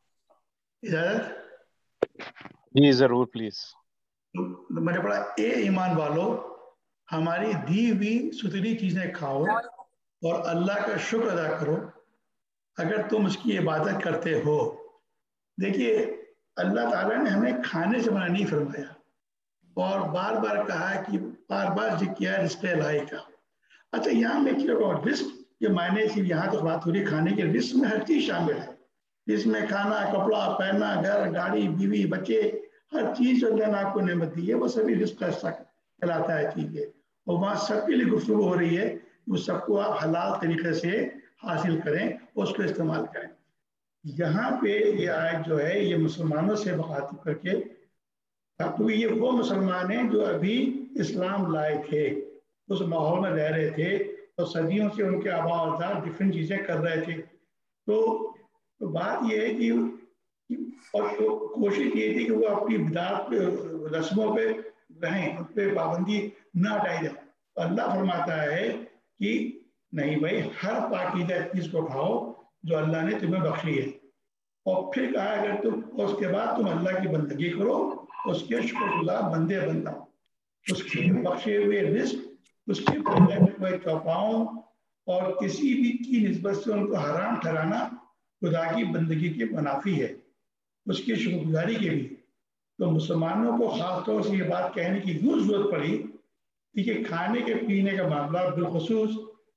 جی ضرور پلیز. میں نے پڑھا اے ایمان والو ہماری دی ہوئی ستری چیزیں کھاؤ اور اللہ کا شکر ادا کرو اگر تم اس کی عبادت کرتے ہو. دیکھیے اللہ تعالیٰ نے ہمیں کھانے سے منع نہیں فرمایا اور بار بار کہا کہ بار بار ذکر کیا رزق الہی کا. اچھا یہاں میں کیا رزق یہ معنی سے یہاں تو بات ہو رہی کھانے کے، رزق میں ہر چیز شامل ہے. اس میں کھانا، کپڑا پہننا، گھر، گاڑی، بیوی، بچے، ہر چیز جو اللہ نے آپ کو نعمت دی ہے وہ سبھی رزق کا حصہ کہلاتا ہے. ٹھیک ہے، اور وہاں سب کے لیے گفتگو ہو رہی ہے، وہ سب کو آپ حلال طریقے سے حاصل کریں اور اس کو استعمال کریں. یہاں پہ یہ آیت جو ہے یہ مسلمانوں سے مخاطب کر کے، کیونکہ یہ وہ مسلمان ہیں جو ابھی اسلام لائے تھے، اس ماحول میں رہ رہے تھے اور صدیوں سے ان کے آباء و اجداد ڈفرینٹ چیزیں کر رہے تھے. تو بات یہ ہے کہ اور کوشش یہ تھی کہ وہ اپنی بدعت پہ، رسموں پہ رہیں، ان پہ پابندی نہ ہٹائی جائے. اللہ فرماتا ہے کہ نہیں بھائی ہر پاکیزہ چیز کو کھاؤ جو اللہ نے تمہیں بخشی ہے. اور پھر کہا اگر تم اس کے بعد تم اللہ کی بندگی کرو، اس کے شکر گزار بندے بنتا، اس کے بخشے ہوئے رزق، اس کے بندے ہوئے چوپاؤں اور کسی بھی کی نسبت سے ان کو حرام ٹھہرانا خدا کی بندگی کے منافی ہے، اس کی شکر گزاری کے بھی. تو مسلمانوں کو خاص طور سے یہ بات کہنے کی یوں ضرورت پڑی کہ کھانے کے پینے کا معاملہ بالخصوص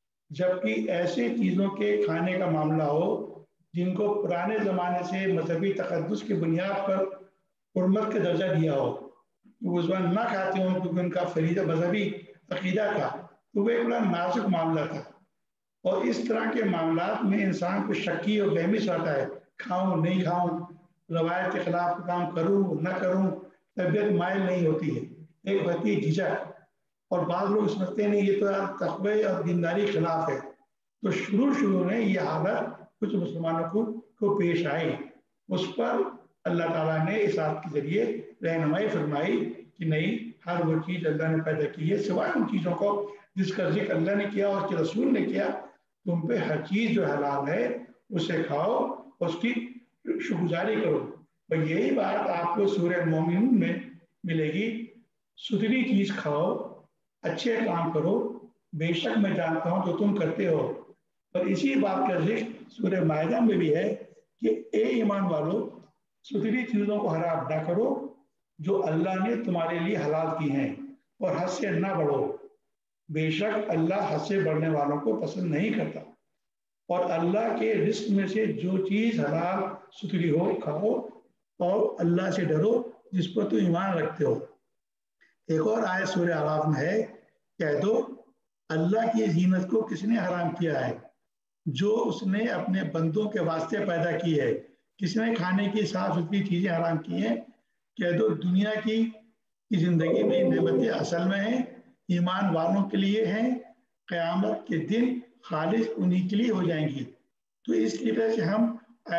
جبکہ ایسے چیزوں کے کھانے کا معاملہ ہو جن کو پرانے زمانے سے مذہبی تقدس کی بنیاد پر حرمت کا درجہ دیا ہو، وہ زبان نہ کھاتے ہوں کیونکہ ان کا فریضہ مذہبی عقیدہ تھا، تو وہ ایک بڑا نازک معاملہ تھا. اور اس طرح کے معاملات میں انسان کو شکی اور وہمی سے آتا ہے، کھاؤں نہیں کھاؤں، روایت کے خلاف کام کروں نہ کروں، طبیعت مائل نہیں ہوتی ہے، ایک ہوتی ہے جھجک. اور بعض لوگ سمجھتے ہیں یہ تو تقوی اور دینداری خلاف ہے. تو شروع میں یہ حالت کچھ مسلمانوں کو پیش آئی، اس پر اللہ تعالیٰ نے اس آیت کے ذریعے رہنمائی فرمائی کہ نہیں، ہر وہ چیز اللہ نے پیدا کی ہے سوائے ان چیزوں کو جس کا ذکر اللہ نے کیا اور اس کے رسول نے کیا. تم پہ ہر چیز جو حلال ہے اسے کھاؤ، اس کی شکر گزاری کرو. اور یہی بات آپ کو سورہ مومنون میں ملے گی، ستھری چیز کھاؤ، اچھے کام کرو، بے شک میں جانتا ہوں جو تم کرتے ہو. اور اسی بات کا ذکر سورہ مائدہ میں بھی ہے کہ اے ایمان والو ستھری چیزوں کو حرام نہ کرو جو اللہ نے تمہارے لیے حلال کی ہیں، اور حد سے نہ بڑھو، بے شک اللہ حد سے بڑھنے والوں کو پسند نہیں کرتا. اور اللہ کے رزق میں سے جو چیز حلال ستھری ہو کھاؤ، اور اللہ سے ڈرو جس پر تم ایمان رکھتے ہو. ایک اور آیت سورہ اعراف میں ہے، کہہ دو اللہ کی زینت کو کس نے حرام کیا ہے؟ جو اس نے اپنے بندوں کے واسطے پیدا کی ہے. کس نے کھانے کی صاف ستھری چیزیں حرام کی ہیں؟ کہہ دو دنیا کی زندگی میں نعمتیں اصل میں ہیں، ایمان والوں کے لیے ہیں، قیامت کے دن خالص انہی کے لیے ہو جائیں گی. تو اس طریقے سے ہم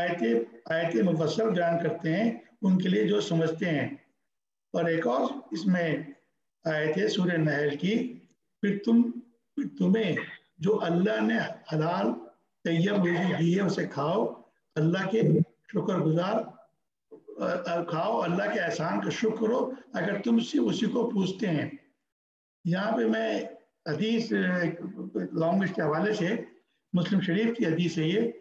آیت مفصل بیان کرتے ہیں ان کے لیے جو سمجھتے ہیں. اور ایک اور اس میں آیت ہے سورہ نحل کی، پھر تمہیں جو اللہ نے حلال طیب روزی دی ہے اسے کھاؤ، اللہ کے شکر گزار کھاؤ، اللہ کے احسان کا شکر کرو اگر تم سے اسی کو پوچھتے ہیں. یہاں پہ میں حدیث لانگ لسٹ کے حوالے سے مسلم شریف کی حدیث ہے یہ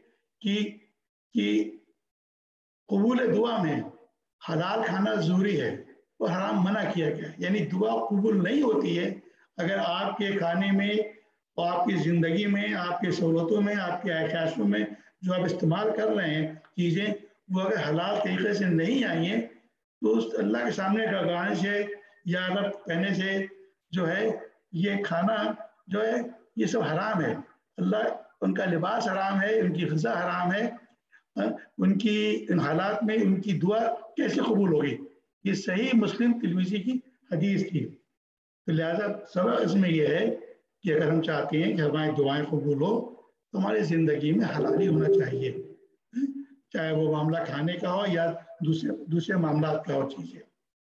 کہ قبول دعا میں حلال کھانا ضروری ہے. اور حرام منع کیا گیا ہے. یعنی دعا قبول نہیں ہوتی ہے اگر آپ کے کھانے میں اور آپ کی زندگی میں، آپ کی سہولتوں میں، آپ کے عیاشیوں میں جو آپ استعمال کر رہے ہیں چیزیں، وہ اگر حلال طریقے سے نہیں آئی ہیں تو اس اللہ کے سامنے گڑگڑانے سے یا رب کہنے سے جو ہے یہ کھانا جو ہے یہ سب حرام ہے. اللہ ان کا لباس حرام ہے، ان کی غذا حرام ہے، ان کی ان حالات میں ان کی دعا کیسے قبول ہوگی؟ یہ صحیح مسلم ترمذی کی حدیث تھی. تو لہٰذا سبق اس میں یہ ہے کہ اگر ہم چاہتے ہیں کہ ہماری دعائیں قبول ہو تو ہماری زندگی میں حلالی ہونا چاہیے، چاہے وہ معاملہ کھانے کا ہو یا دوسرے معاملات کا ہو چیزیں.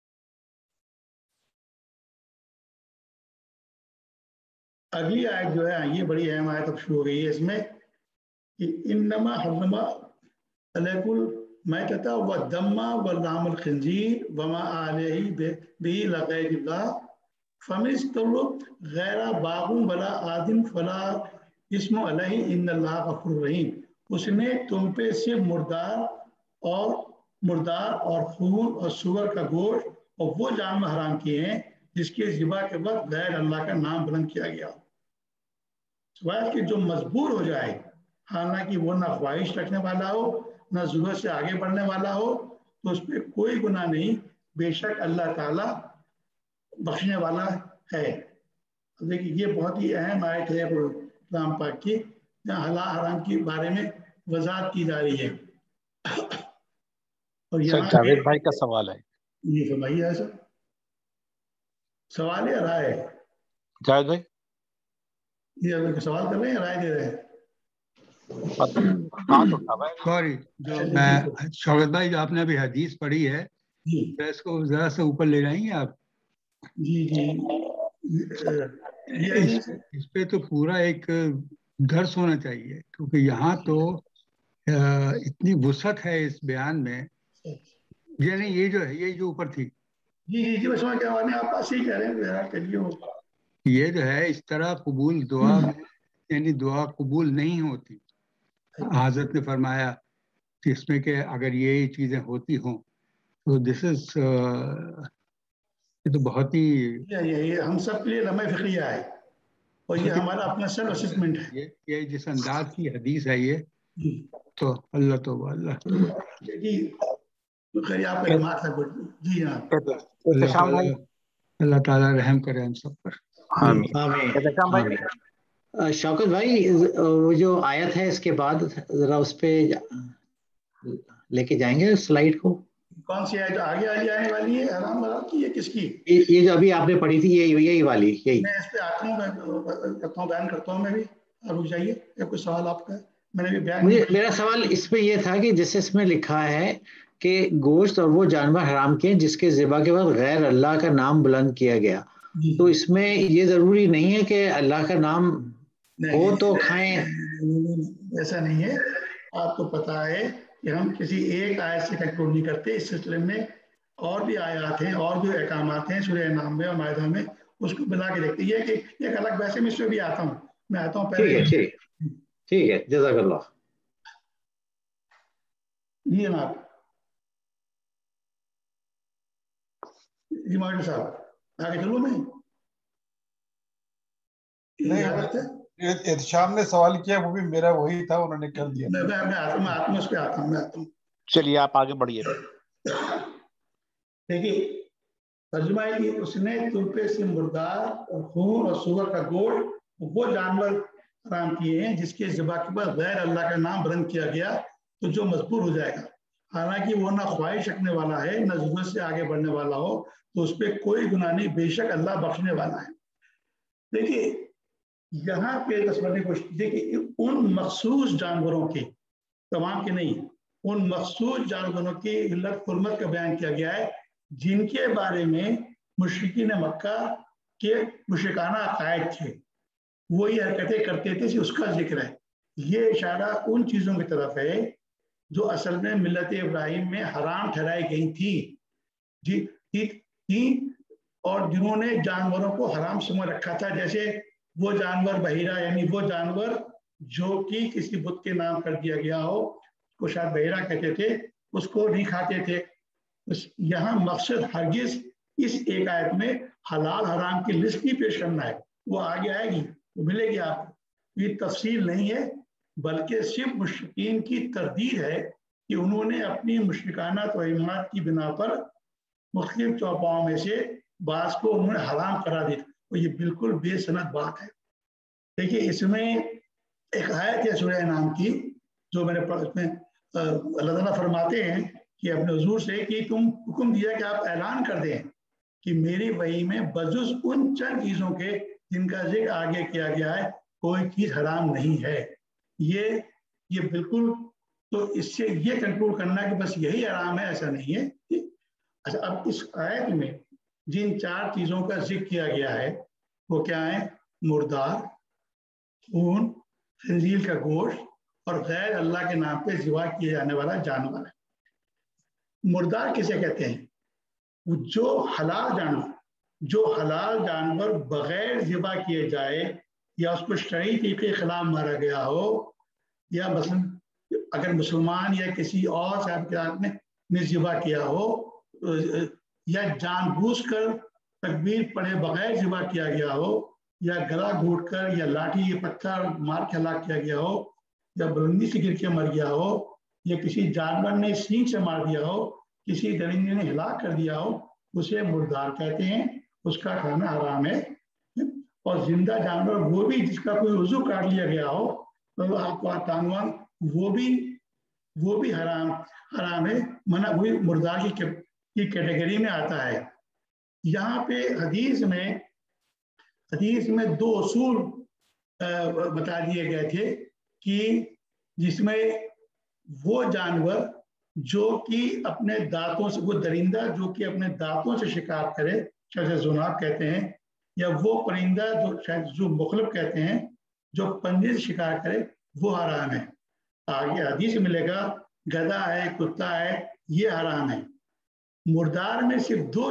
اگلی آیت جو ہے یہ بڑی اہم آیت اب شروع ہو گئی ہے اس میں کہ انما حرم علیکم المیتۃ والدم ولحم الخنزیر وما اہل بہ لغیر اللہ فمن اضطر غیر باغ ولا عاد فلا اثم علیہ ان اللہ غفور رحیم. اس نے تم پہ صرف مردار اور خون اور سور کا گوشت اور وہ جانور حرام کیے ہیں جس کے ذبح کے وقت غیر اللہ کا نام بلند کیا گیا، سوائے کہ جو مجبور ہو جائے، حالانکہ وہ نہ خواہش رکھنے والا ہو نہ ضرورت سے آگے بڑھنے والا ہو، تو اس پہ کوئی گناہ نہیں، بے شک اللہ تعالیٰ بخشنے والا ہے. دیکھیے یہ بہت ہی اہم آیت ہے کلام پاک کی، جہاں حلال حرام کے بارے میں وضاحت کی جا رہی ہے. اور یہاں جاوید بھائی کا سوال ہے. یہ فرمائیے ایسا سوال یا رائے؟ جاوید بھائی یہ سوال کر رہے ہیں یا رائے دے رہے ہیں؟ سوری میں شوکت بھائی جو آپ نے ابھی حدیث پڑھی ہے اس کو ذرا سے اوپر لے جائیں گے آپ؟ جی اس پہ تو پورا ایک درس ہونا چاہیے، کیونکہ یہاں تو اتنی وسعت ہے اس بیان میں. یعنی یہ جو ہے یہ جو اوپر تھی یہ جو ہے اس طرح قبول دعا میں یعنی دعا قبول نہیں ہوتی. حضرت نے فرمایا کہ اس میں کہ اگر یہ چیزیں ہوتی ہوں تو دس از یہ تو بہت ہی ہم سب کے لیے لمحہ فکریہ ہے اور یہ ہمارا اپنا سیلف اسسمنٹ ہے. یہ جس انداز کی حدیث ہے یہ تو اللہ تو اللہ تعالیٰ رحم کرے ہم سب پر. شوکت بھائی وہ جو آیت ہے اس کے بعد ذرا اس پہ لے کے جائیں گے سلائیڈ کو. کون سی آیت آگے آنے والی ہے حرام حلال کی؟ یہ کس کی؟ یہ جو ابھی آپ نے پڑھی تھی یہی والی. یہی میں اس پہ آتا ہوں بیان کرتا ہوں. میں بھی رک جائیے. کوئی سوال آپ کا؟ میں نے بھی بیان میرا سوال اس پہ یہ تھا کہ جیسے اس میں لکھا ہے کہ گوشت اور وہ جانور حرام کیے جس کے ذبح کے بعد غیر اللہ کا نام بلند کیا گیا، تو اس میں یہ ضروری نہیں ہے کہ اللہ کا نام ہو تو کھائیں؟ ایسا نہیں ہے. آپ کو پتا ہے کہ ہم کسی ایک آیت سے کنکلوڈ نہیں کرتے. اس سلسلے میں اور بھی آیات ہیں اور جو احکامات ہیں سورہ انعام میں اور مائدہ میں، اس کو بلا کے دیکھتے ہیں کہ ایک الگ ویسے میں اس میں بھی آتا ہوں. میں آتا ہوں پہلے. ٹھیک ہے جزاک اللہ. جی جناب. جی ماڈل صاحب آگے چلو. میں ارشاد نے سوال کیا وہ بھی میرا وہی تھا، انہوں نے کر دیا. میں آتا ہوں اس پہ آتا ہوں. چلیے آپ آگے بڑھیے. دیکھیے ترجمہ ہے کہ اس نے تم پہ سے مردار اور خون اور سور کا گوشت وہ جانور حرام کیے ہیں جس کے ذبح کے بعد غیر اللہ کا نام بلند کیا گیا تو جو مجبور ہو جائے گا، حالانکہ وہ نہ خواہش رکھنے والا ہے نہ ضرورت سے آگے بڑھنے والا ہو، تو اس پہ کوئی گناہ نہیں، بے شک اللہ بخشنے والا ہے. دیکھیے یہاں پہ تصویر کوشش دیکھیے ان مخصوص جانوروں کی، تمام کے نہیں، ان مخصوص جانوروں کی علت حرمت کا بیان کیا گیا ہے جن کے بارے میں مشرکین مکہ کے مشرکانہ عقائد تھے، وہ یہ حرکتیں کرتے تھے، اس کا ذکر ہے. یہ اشارہ ان چیزوں کی طرف ہے جو اصل میں ملت ابراہیم میں حرام ٹھہرائی گئی تھی اور جنہوں نے جانوروں کو حرام سمجھ رکھا تھا، جیسے وہ جانور بحیرہ یعنی وہ جانور جو کہ کسی بت کے نام کر دیا گیا ہو، کو شاید بحیرہ کہتے تھے، اس کو نہیں کھاتے تھے. یہاں مقصد ہرگز اس ایک آیت میں حلال حرام کی لسٹ بھی پیش کرنا ہے، وہ آگے آئے گی، وہ ملے گی آپ کو۔ یہ تفصیل نہیں ہے بلکہ صرف مشرکین کی تردید ہے کہ انہوں نے اپنی مشرکانہ توہمات کی بنا پر مختلف چوپاؤں میں سے بعض کو انہوں نے حرام قرار دیا، اور یہ بالکل بے سند بات ہے۔ دیکھیے اس میں ایک آیت ہے سورہ انعام کی جو میں نے پڑھا، اس میں اللہ تعالیٰ فرماتے ہیں کہ اپنے حضور سے کہ تم حکم دیا کہ آپ اعلان کر دیں کہ میری وحی میں بجز ان چند چیزوں کے جن کا ذکر آگے کیا گیا ہے کوئی چیز حرام نہیں ہے۔ یہ بالکل، تو اس سے یہ کنکلوڈ کرنا کہ بس یہی حرام ہے، ایسا نہیں ہے۔ اچھا، اب اس آیت میں جن 4 چیزوں کا ذکر کیا گیا ہے وہ کیا ہیں؟ مردار، خون، خنزیر کا گوشت اور غیر اللہ کے نام پہ ذبح کیے جانے والا جانور ہے۔ مردار کسے کہتے ہیں؟ جو حلال جانور بغیر ذبح کیے جائے یا اس کو شرعی طریقے کے خلاف مارا گیا ہو، یا مثلا اگر مسلمان یا کسی اور صاحب نے ذبح کیا ہو، یا جان بوجھ کر تکبیر پڑھے بغیر ذبح کیا گیا ہو، یا گلا گھونٹ کر یا لاٹھی یا پتھر مار کے ہلاک کیا گیا ہو، یا بلندی سے گر کے مر گیا ہو، یا کسی جانور نے سینگ سے مار دیا ہو، کسی درندے نے ہلاک کر دیا ہو، اسے مردار کہتے ہیں، اس کا کھانا حرام ہے۔ اور زندہ جانور وہ بھی جس کا کوئی عضو کاٹ لیا گیا ہو، وہ بھی حرام ہے، منع ہوئی، مردار کی کیٹیگری میں آتا ہے۔ یہاں پہ حدیث میں 2 اصول بتا دیے گئے تھے کہ جس میں وہ جانور جو کہ اپنے دانتوں سے، وہ درندہ جو کہ اپنے دانتوں سے شکار کرے، جیسے زناب کہتے ہیں، یا وہ پرندہ جو مخلب کہتے ہیں جو پنجے سے شکار کرے، وہ حرام ہے۔ آگے حدیث ملے گا گدھا ہے، کتا ہے، یہ حرام ہے۔ مردار میں صرف 2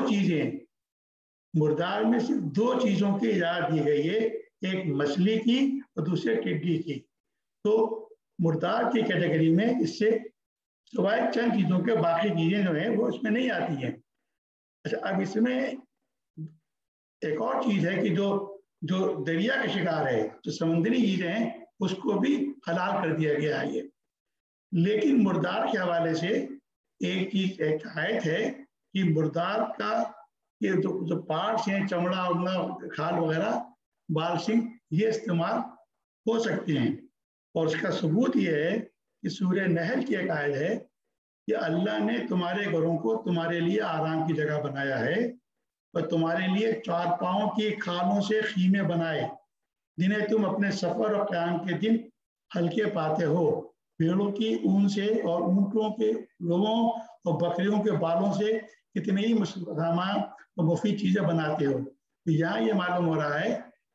چیزوں کی اجازت دی گئی ہے، ایک مچھلی کی اور دوسرے ٹڈی کی۔ تو مردار کی کیٹیگری میں اس سے سوائے چند چیزوں کے باقی چیزیں جو ہیں وہ اس میں نہیں آتی ہیں۔ اچھا، اب اس میں ایک اور چیز ہے کہ جو دریا کا شکار ہے، جو سمندری چیزیں ہیں، اس کو بھی حلال کر دیا گیا ہے۔ لیکن مردار کے حوالے سے ایک آیت ہے کہ مردار کا یہ جو پارٹس ہیں، چمڑا، کھال وغیرہ، بال، سنگ، یہ استعمال ہو سکتے ہیں۔ اور اس کا ثبوت یہ ہے کہ سورہ نحل کی ایک آیت ہے کہ اللہ نے تمہارے گھروں کو تمہارے لیے آرام کی جگہ بنایا ہے اور تمہارے لیے 4 پاؤں کی کھالوں سے خیمے بنائے جنہیں تم اپنے سفر اور قیام کے دن ہلکے پاتے ہو، بھیڑوں کی اون سے اور اونٹوں کے لوگوں اور بکریوں کے بالوں سے کتنی ہی مسلمان اور مفید چیزیں بناتے ہو۔ یہاں یہ معلوم ہو رہا ہے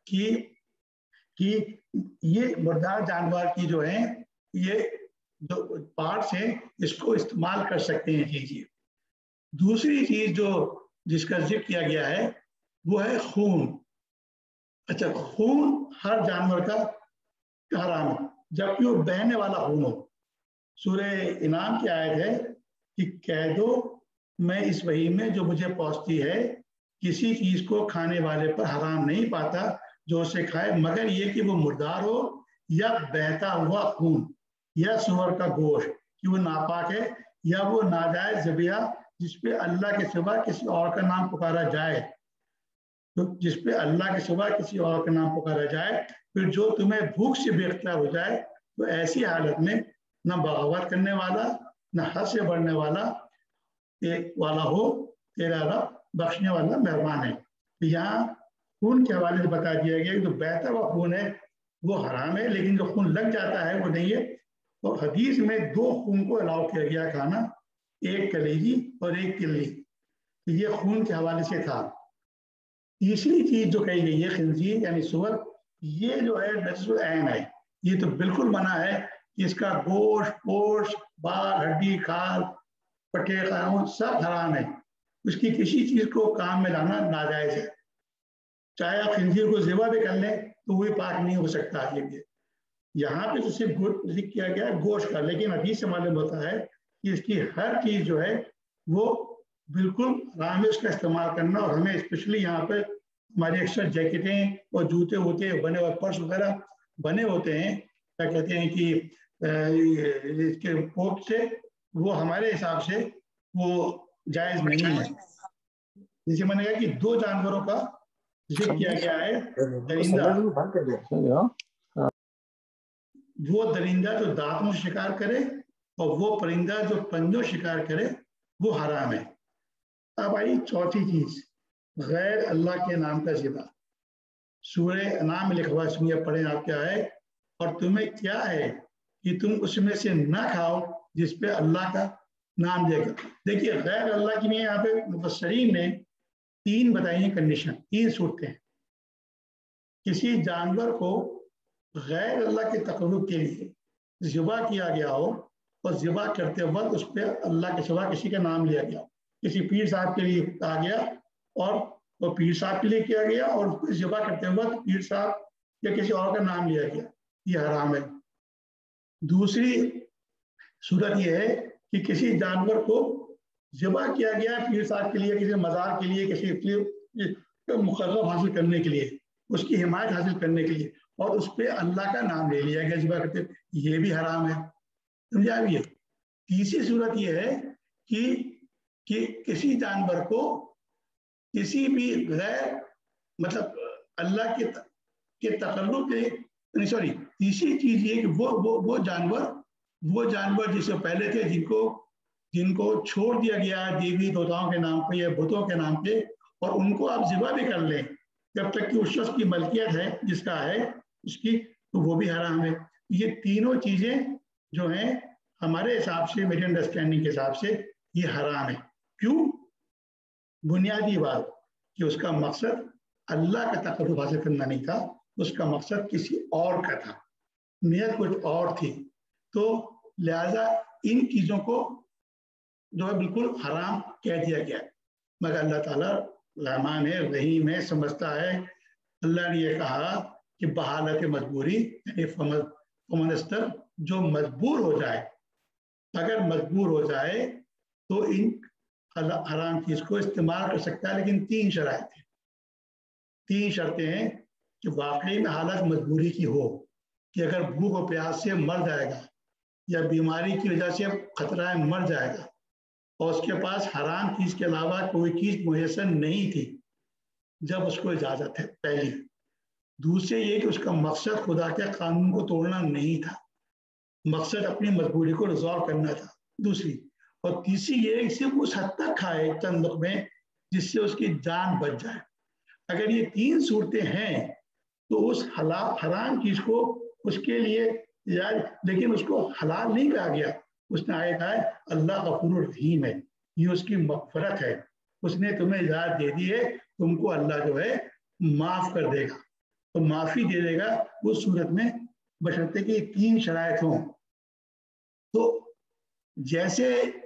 کہ یہ مردار جانور کی جو ہیں یہ جو پارٹس ہیں اس کو استعمال کر سکتے ہیں۔ کیجیے دوسری چیز جس کا ذکر کیا گیا ہے وہ ہے خون۔ اچھا، خون ہر جانور کا حرام ہے جبکہ وہ بہنے والا خون ہو۔ سورہ انعام کی آیت ہے کہ کہہ دو میں اس وحی میں جو مجھے پہنچتی ہے کسی چیز کو کھانے والے پر حرام نہیں پاتا جو اسے کھائے مگر یہ کہ وہ مردار ہو یا بہتا ہوا خون یا سور کا گوشت کہ وہ ناپاک ہے، یا وہ ناجائز ذبیحہ جس پہ اللہ کے سوا کسی اور کا نام پکارا جائے، جس پہ اللہ کے سوا کسی اور کا نام پکارا جائے، پھر جو تمہیں بھوک سے بے اختیار ہو جائے تو ایسی حالت میں نہ بغاوت کرنے والا نہ حد سے بڑھنے والا ہو، تیرا رب بخشنے والا مہربان ہے۔ یہاں خون کے حوالے سے بتا دیا گیا کہ جو بہتا ہوا خون ہے وہ حرام ہے، لیکن جو خون لگ جاتا ہے وہ نہیں ہے۔ اور حدیث میں 2 خون کو الاؤ کیا گیا کھانا، ایک کلیجی اور ایک کلی، یہ خون کے حوالے سے تھا۔ تیسری چیز جو کہی گئی ہے خنزیر یعنی سور، یہ جو ہے نجس العین ہے، یہ تو بالکل منع ہے کہ اس کا گوشت، پوش، بال، ہڈی، کھال، پٹے، قانون سب حرام ہے۔ اس کی کسی چیز کو کام میں لانا ناجائز ہے، چاہے آپ خنزیر کو ذبح بھی کر لیں تو وہ پاک نہیں ہو سکتا۔ یہاں پہ تو صرف ذکر کیا گیا ہے گوشت کا، لیکن حدیث سے معلوم ہوتا ہے کہ اس کی ہر چیز جو ہے وہ बिल्कुल हराम है उसका इस्तेमाल करना। और हमें स्पेशली यहाँ पे हमारी अक्सर जैकेटें और जूते होते बने हुए, पर्स वगैरह बने होते हैं, क्या कहते हैं कि इसके कोट से, वो हमारे हिसाब से वो जायज नहीं है। जैसे मैंने कहा कि दो जानवरों का जिक्र किया गया है, दरिंदा, वो दरिंदा जो दांतों से शिकार करे और वो परिंदा जो पंजों शिकार करे वो हराम है। अब आई चौथी चीज, गैर अल्लाह के नाम का ज़िबा। सूरह अनाम में लिखा हुआ, सुनिए पढ़े आप क्या है, और तुम्हें क्या है कि तुम उसमें से ना खाओ जिस पे अल्लाह का नाम देगा। देखिए गैर अल्लाह की में यहाँ पे मुफस्सरीन ने तीन बताई हैं कंडीशन, तीन सूरतें हैं। किसी जानवर को गैर अल्लाह के तकर्रुब के लिए ज़िबा किया गया हो और ज़िबा करते वक्त उस पर अल्लाह के सिवा किसी का नाम लिया गया, किसी पीर साहब के लिए कहा गया और वो पीर साहब के लिए किया गया और उसको ज़िबा करते वक्त पीर साहब या किसी और का नाम लिया गया, ये हराम है। दूसरी सूरत ये है कि किसी जानवर को ज़िबा किया गया पीर साहब के लिए, किसी मज़ार के लिए, किसी मुकर्रब हासिल करने के लिए, उसकी हिमायत हासिल करने के लिए, और उस पर अल्लाह का नाम ले लिया गया ज़िबा करते, ये भी हराम है। समझा भी है। तीसरी सूरत ये है कि किसी जानवर को किसी भी गैर मतलब अल्लाह के तकर्रुब के, सॉरी, तीसरी चीज ये कि वो जानवर जिससे पहले थे जिनको छोड़ दिया गया देवी देवताओं के नाम पे या बुतों के नाम पे, और उनको आप ज़िबा भी कर लें जब तक कि उस शख्स की मलकियत है जिसका है उसकी, तो वो भी हराम है। ये तीनों चीजें जो हैं हमारे हिसाब से, मेरी अंडरस्टैंडिंग के हिसाब से ये हराम है। क्यों? बुनियादी बात कि उसका मकसद अल्लाह का तकर्रुब हासिल करना नहीं था, उसका मकसद किसी और का था, नियत कुछ और थी। तो लिहाजा इन चीजों को जो है बिल्कुल हराम कह दिया गया। मगर अल्लाह ताला रहमान है, रहीम है, समझता है। अल्लाह ने ये कहा कि बहालत मजबूरी, यानी फमनस्तर, जो मजबूर हो जाए, अगर मजबूर हो जाए तो इन हराम चीज को इस्तेमाल कर सकता है, लेकिन तीन शर्तें हैं, तीन शर्तें हैं कि वाकई में हालत मजबूरी की हो, कि अगर भूख और प्यास से मर जाएगा या बीमारी की वजह से खतरा है मर जाएगा और उसके पास हराम चीज के अलावा कोई चीज मुयसर नहीं थी जब उसको इजाजत है, पहली। दूसरे ये कि उसका मकसद खुदा के कानून को तोड़ना नहीं था, मकसद अपनी मजबूरी को रिजॉल्व करना था, दूसरी। और तीसरी ये सिर्फ उस हद तक खाए चंद में जिससे उसकी जान बच जाए। अगर ये तीन सूरतें हैं तो उस हराम चीज को उसके लिए यार, लेकिन उसको हलाल नहीं कहा गया। उसने आगे कहा है अल्लाह गफूर रहीम है, ये उसकी मग़फ़िरत है, उसने तुम्हें इजाज़त दे दी है, तुमको अल्लाह जो है माफ कर देगा, तो माफी दे देगा उस सूरत में, बशर्ते कि तीन शराइत हों। तो जैसे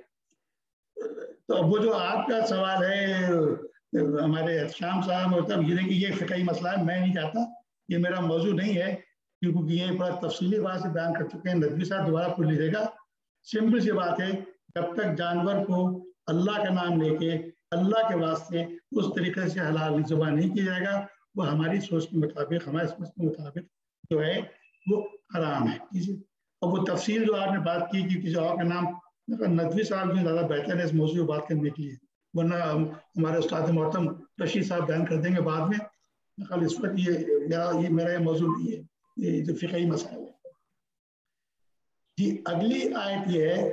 तो वो जो आपका सवाल है हमारे शाम साहब, मतलब ये फ़िक़ही मसला है, मैं नहीं चाहता, ये मेरा मौजू नहीं है, क्योंकि ये बड़ा तफसीली बात से बयान कर चुके हैं। नदवी साहब दोबारा पूछ लीजिएगा। सिंपल सी बात है, जब तक जानवर को अल्लाह का नाम लेके अल्लाह के वास्ते उस तरीके से हलाल ज़ुबान नहीं किया जाएगा, वो हमारी सोच के मुताबिक, हमारे समझ के मुताबिक जो है वो हराम है। और वो तफसील जो आपने बात की कि किसी और का नाम, नदवी साहब जो ज़्यादा बेहतर है इस मौजूद में बात करने के लिए, वरना हमारे उस्ताद मोहतरम रशीद साहब बयान कर देंगे बाद में। कल इस वक्त ये मेरा मौजू नहीं है, ये जो फ़िक़ही मसाइल है। जी अगली आयत ये है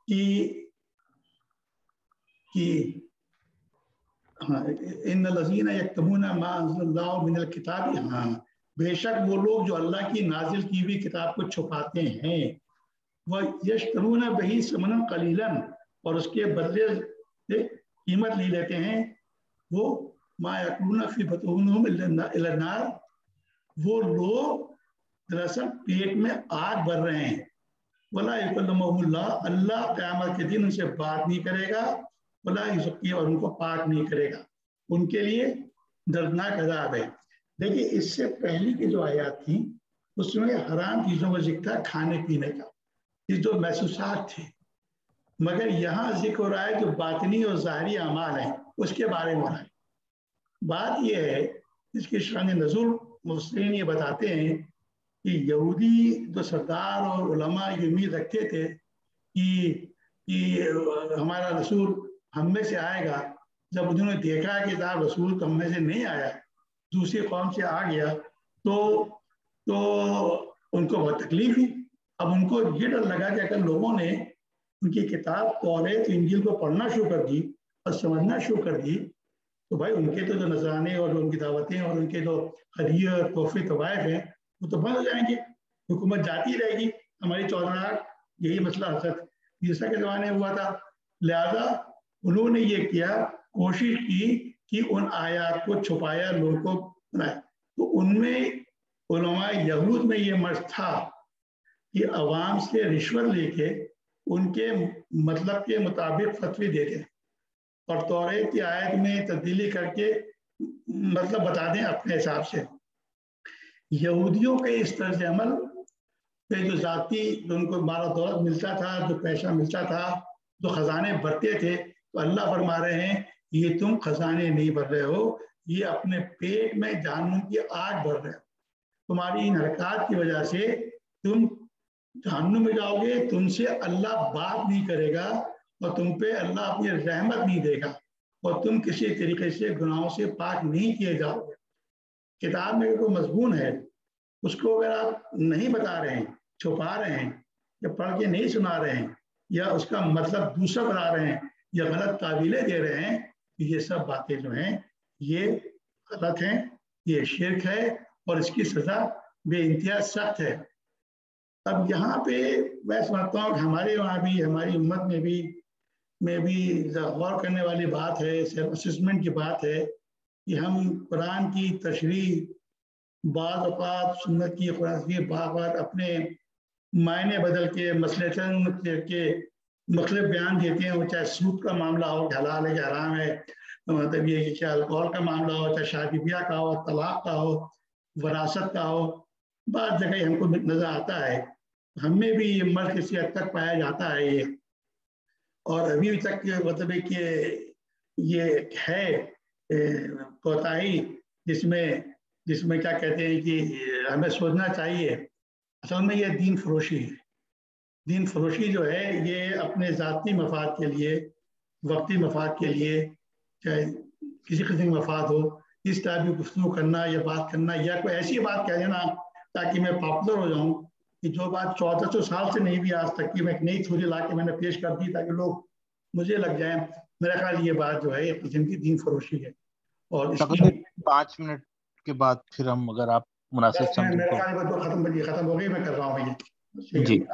कि हाँ, इन लज़ीना यक्तमूना मा अंज़लल्लाहु मिनल किताब, हाँ बेशक वो लोग जो अल्लाह की नाजिल की हुई किताब को छुपाते हैं, वह यश्तरूना बिही समनन कलीलन, और उसके बदले से कीमत ले लेते हैं, वो मा यकुलूना फी बतूनिहिम इला नार, वो लोग दरअसल पेट में आग भर रहे हैं। वला युकल्लिमुहुमुल्लाह, अल्लाह क़यामत के दिन उनसे बात नहीं करेगा, वला युज़क्कीहिम, और उनको पाक नहीं करेगा, उनके लिए दर्दनाक अज़ाब है। देखिए इससे पहली की जो आयत थी उसमें हराम चीज़ों का जिक्र था, खाने पीने का, ये जो महसूसात थे, مگر یہاں ذکر ہو رہا ہے جو باطنی اور ظاہری اعمال ہیں اس کے بارے میں ہو رہا ہے. بات یہ ہے اس کی شان نزول مفسرین یہ بتاتے ہیں کہ یہودی جو سردار اور علماء یہ امید رکھتے تھے کہ ہمارا رسول ہم میں سے آئے گا. جب انہوں نے دیکھا کہ صاحب رسول تو ہم میں سے نہیں آیا, دوسری قوم سے آ گیا, تو ان کو بہت تکلیف ہوئی. اب ان کو یہ ڈر لگا کہ اگر لوگوں نے ان کی کتاب توریت انجیل کو پڑھنا شروع کر دی اور سمجھنا شروع کر دی تو بھائی ان کے تو جو نذرانے اور ان کی دعوتیں اور ان کے جو ہدیے اور تحفے طوائف ہیں وہ تو بند ہو جائیں گے, حکومت جاتی رہے گی ہماری چودراہٹ. یہی مسئلہ حضرت عیسیٰ کے زمانے میں ہوا تھا. لہذا انہوں نے یہ کیا, کوشش کی کہ ان آیات کو چھپایا, لوگوں کو بنایا. تو ان میں علماء یہود میں یہ مرض تھا کہ عوام سے رشوت لے کے ان کے مطلب کے مطابق فتوی دیتے اور توریت کی آیت میں تبدیلی کر کے مطلب بتا دیں اپنے حساب سے. یہودیوں کے اس طرز عمل پہ جو ذاتی جو ان کو مال و دولت ملتا تھا, جو پیسہ ملتا تھا, جو خزانے بھرتے تھے, تو اللہ فرما رہے ہیں یہ تم خزانے نہیں بھر رہے ہو, یہ اپنے پیٹ میں جہنم کی آگ بھر رہے ہو. تمہاری ان حرکات کی وجہ سے تم جہنم میں جاؤ گے, تم سے اللہ بات نہیں کرے گا اور تم پہ اللہ اپنی رحمت نہیں دے گا اور تم کسی طریقے سے گناہوں سے پاک نہیں کیے جاؤ گے. کتاب میں کوئی مضمون ہے اس کو اگر آپ نہیں بتا رہے ہیں, چھپا رہے ہیں یا پڑھ کے نہیں سنا رہے ہیں یا اس کا مطلب دوسرا بتا رہے ہیں یا غلط تعبیریں دے رہے ہیں, یہ سب باتیں جو ہیں یہ غلط ہیں, یہ شرک ہے اور اس کی سزا بے انتہا سخت ہے. اب یہاں پہ میں سمجھتا ہوں کہ ہمارے وہاں بھی ہماری امت میں بھی غور کرنے والی بات ہے, سیلف اسسمنٹ کی بات ہے کہ ہم قرآن کی تشریح بعض اوقات سنت کی قرآن کی بعض اپنے معنی بدل کے مسئلے کے مختلف بیان دیتے ہیں, وہ چاہے سود کا معاملہ ہو کہ حلال ہے کہ حرام ہے, مطلب یہ کہ چاہے الکوہل کا معاملہ ہو, چاہے شادی بیاہ کا ہو, طلاق کا ہو, وراثت کا ہو. بعض جگہ ہم کو نظر آتا ہے, ہم میں بھی یہ مرض کسی حد تک پایا جاتا ہے یہ, اور ابھی تک مطلب کہ یہ ہے کوتاہی جس میں کیا کہتے ہیں کہ ہمیں سوچنا چاہیے. اصل میں یہ دین فروشی ہے. دین فروشی جو ہے یہ اپنے ذاتی مفاد کے لیے, وقتی مفاد کے لیے, چاہے کسی قسم کا مفاد ہو, اس طرح کی گفتگو کرنا یا بات کرنا یا کوئی ایسی بات کہہ دینا تاکہ میں پاپولر ہو جاؤں کہ جو بات 1400 سال سے نہیں بھی آج تک کی, میں ایک نئی تھوڑی لا کے میں نے پیش کر دی تاکہ لوگ مجھے لگ جائیں. میرا خیال یہ بات جو ہے ایک قسم کی دین فروشی ہے. اور اس کی 5 منٹ کے بعد پھر ہم اگر آپ مناسب سمجھیں میرا خیال تو ختم ہو گئی, میں کر رہا ہوں یہ جی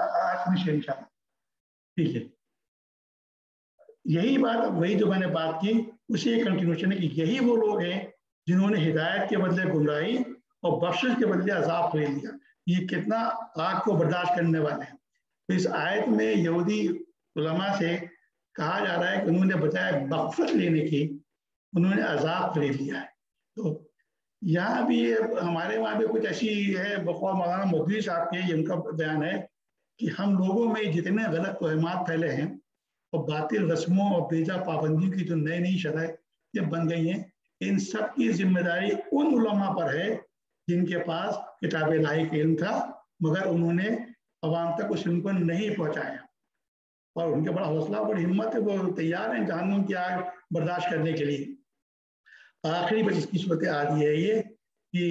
ٹھیک ہے. یہی بات وہی جو میں نے بات کی اسی ایک کنٹینیوشن ہے کہ یہی وہ لوگ ہیں جنہوں نے ہدایت کے بدلے گمراہی اور بخشش کے بدلے عذاب خرید لیا. یہ کتنا آگ کو برداشت کرنے والے ہیں. تو اس آیت میں یہودی علماء سے کہا جا رہا ہے کہ انہوں نے بجائے مغفرت لینے کی انہوں نے عذاب خرید لیا ہے. تو یہاں بھی ہمارے وہاں بھی کچھ ایسی ہے, بقول مولانا مودودی صاحب کے ان کا بیان ہے کہ ہم لوگوں میں جتنے غلط توہمات پھیلے ہیں اور باطل رسموں اور بیجا پابندیوں کی جو نئی شرائط بن گئی ہیں, ان سب کی ذمہ داری ان علماء پر ہے جن کے پاس کتاب الہی کا علم تھا مگر انہوں نے عوام تک اس علم کو نہیں پہنچایا. اور ان کے بڑا حوصلہ بڑی ہمت ہے, وہ تیار ہیں جہنم کی آگ برداشت کرنے کے لیے. آخری بس اس کی صورت آدھی ہے یہ کہ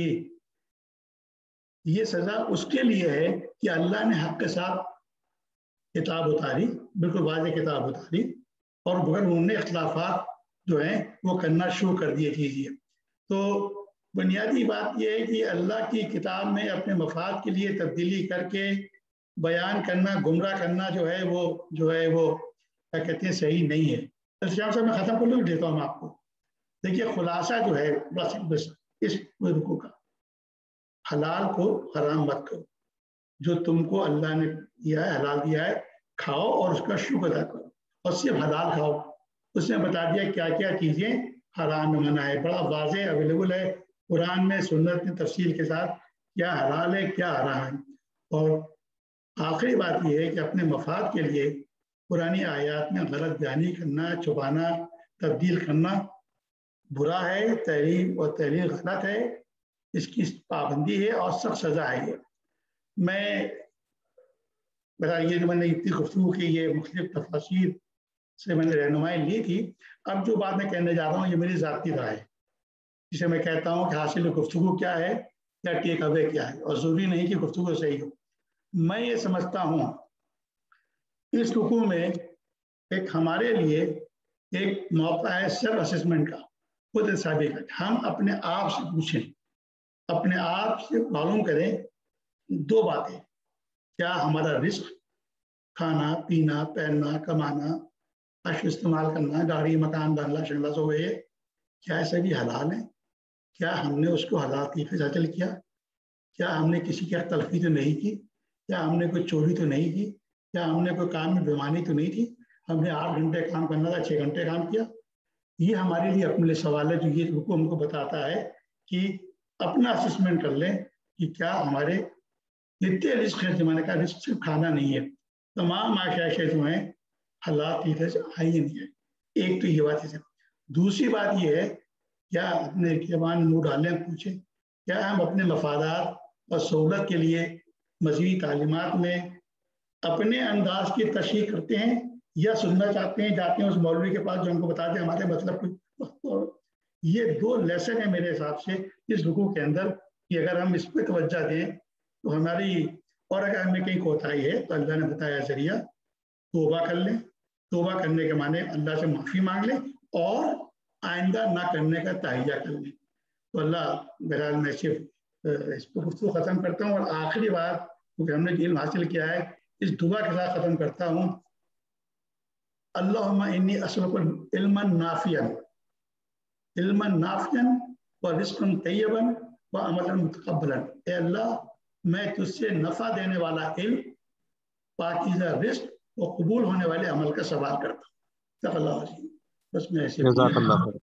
یہ سزا اس کے لیے ہے کہ اللہ نے حق کے ساتھ کتاب اتاری, بالکل واضح کتاب اتاری, اور مگر انہوں نے اختلافات جو ہیں وہ کرنا شروع کر دیے کیجیے. تو بنیادی بات یہ ہے کہ اللہ کی کتاب میں اپنے مفاد کے لیے تبدیلی کر کے بیان کرنا, گمراہ کرنا جو ہے وہ کیا کہتے ہیں صحیح نہیں ہے. شاہ صاحب میں ختم کر لوں, دیتا ہوں آپ کو. دیکھیے خلاصہ جو ہے بس اس رکوع کا, حلال کو حرام مت کرو, جو تم کو اللہ نے دیا ہے حلال دیا ہے کھاؤ اور اس کا شکر ادا کرو, اور صرف حلال کھاؤ. اس نے بتا دیا کیا کیا چیزیں حرام میں منع ہے, بڑا واضح اویلیبل ہے قرآن میں, سنت میں تفصیل کے ساتھ کیا حلال ہے کیا حرام ہے. اور آخری بات یہ ہے کہ اپنے مفاد کے لیے पुरानी आयत में गलत बयानी करना, छुपाना, तब्दील करना बुरा है, तहरीर और तहरीर गलत है, इसकी पाबंदी है और सख्त सजा है। ये मैं बता, ये मैंने इतनी गुफ्तगू की, ये मुख्तलिफ तफासीर से मैंने रहनुमाई ली थी। अब जो बात मैं कहने जा रहा हूँ ये मेरी ज़ाती राय है, जिसे मैं कहता हूँ कि हासिल गुफ्तगू क्या है या टेक अवे क्या है, और ज़रूरी नहीं कि गुफ्तगू सही हो। मैं ये समझता हूँ इस रुकू में एक हमारे लिए एक मौका है सेल्फ असेसमेंट का, खुद हिसाबी का। हम अपने आप से पूछें, अपने आप से मालूम करें दो बातें, क्या हमारा रिस्क, खाना पीना पहनना कमाना अश इस्तेमाल करना, गाड़ी मकान बंगला शंगला सब ये, क्या ऐसे भी हलाल है? क्या हमने उसको हलाल तरीके से हासिल किया? क्या हमने किसी की तलफी तो नहीं की? क्या हमने कोई चोरी तो नहीं की? क्या हमने कोई काम में बेईमानी तो नहीं थी? हमने 8 घंटे काम करना था, 6 घंटे काम किया? ये हमारे लिए अपने लिए सवाल है जो ये रुको हमको बताता है कि अपना असेसमेंट कर लें कि क्या हमारे जितने रिस्क है, जमाने का रिस्क सिर्फ खाना नहीं है, तमाम आशाएं जो हैं हालात तरीके से आई ही नहीं है। एक तो ये बात है। दूसरी बात ये है, क्या अपने जवान मुँह डालें, पूछें क्या हम अपने मफादात और सहूलत के लिए मज़ीद तालीमात में अपने अंदाज की तशरीह करते हैं या सुनना चाहते हैं, जाते हैं उस मौलवी के पास जो हमको बता दें हमारे मतलब कुछ। ये 2 लेसन है मेरे हिसाब से इस रुकू के अंदर कि अगर हम इस पर तवज्जो दें तो हमारी, और अगर हमें कहीं कोताही है तो अल्लाह ने बताया जरिया तौबा कर लें। तौबा करने के माने अल्लाह से माफ़ी मांग लें और आइंदा ना करने का तहैया कर लें। तो अल्लाह बहरहाल मैं सिर्फ इस पर गुफ्तगू ख़त्म करता हूँ और आखिरी बात क्योंकि हमने इल्म हासिल किया है इस दुआ के साथ ख़त्म करता हूँ, अल्लाहुम्मा इन्नी अस्अलुका इल्मन नाफियन व रिज़्क़न तय्यबन व अमलन मुतक़ब्बलन। ए अल्लाह, मैं तुझसे नफ़ा देने वाला इल्म, पाकीज़ा रिज़्क़ और कबूल होने वाले अमल का सवाल करता हूँ। बस मैं ऐसे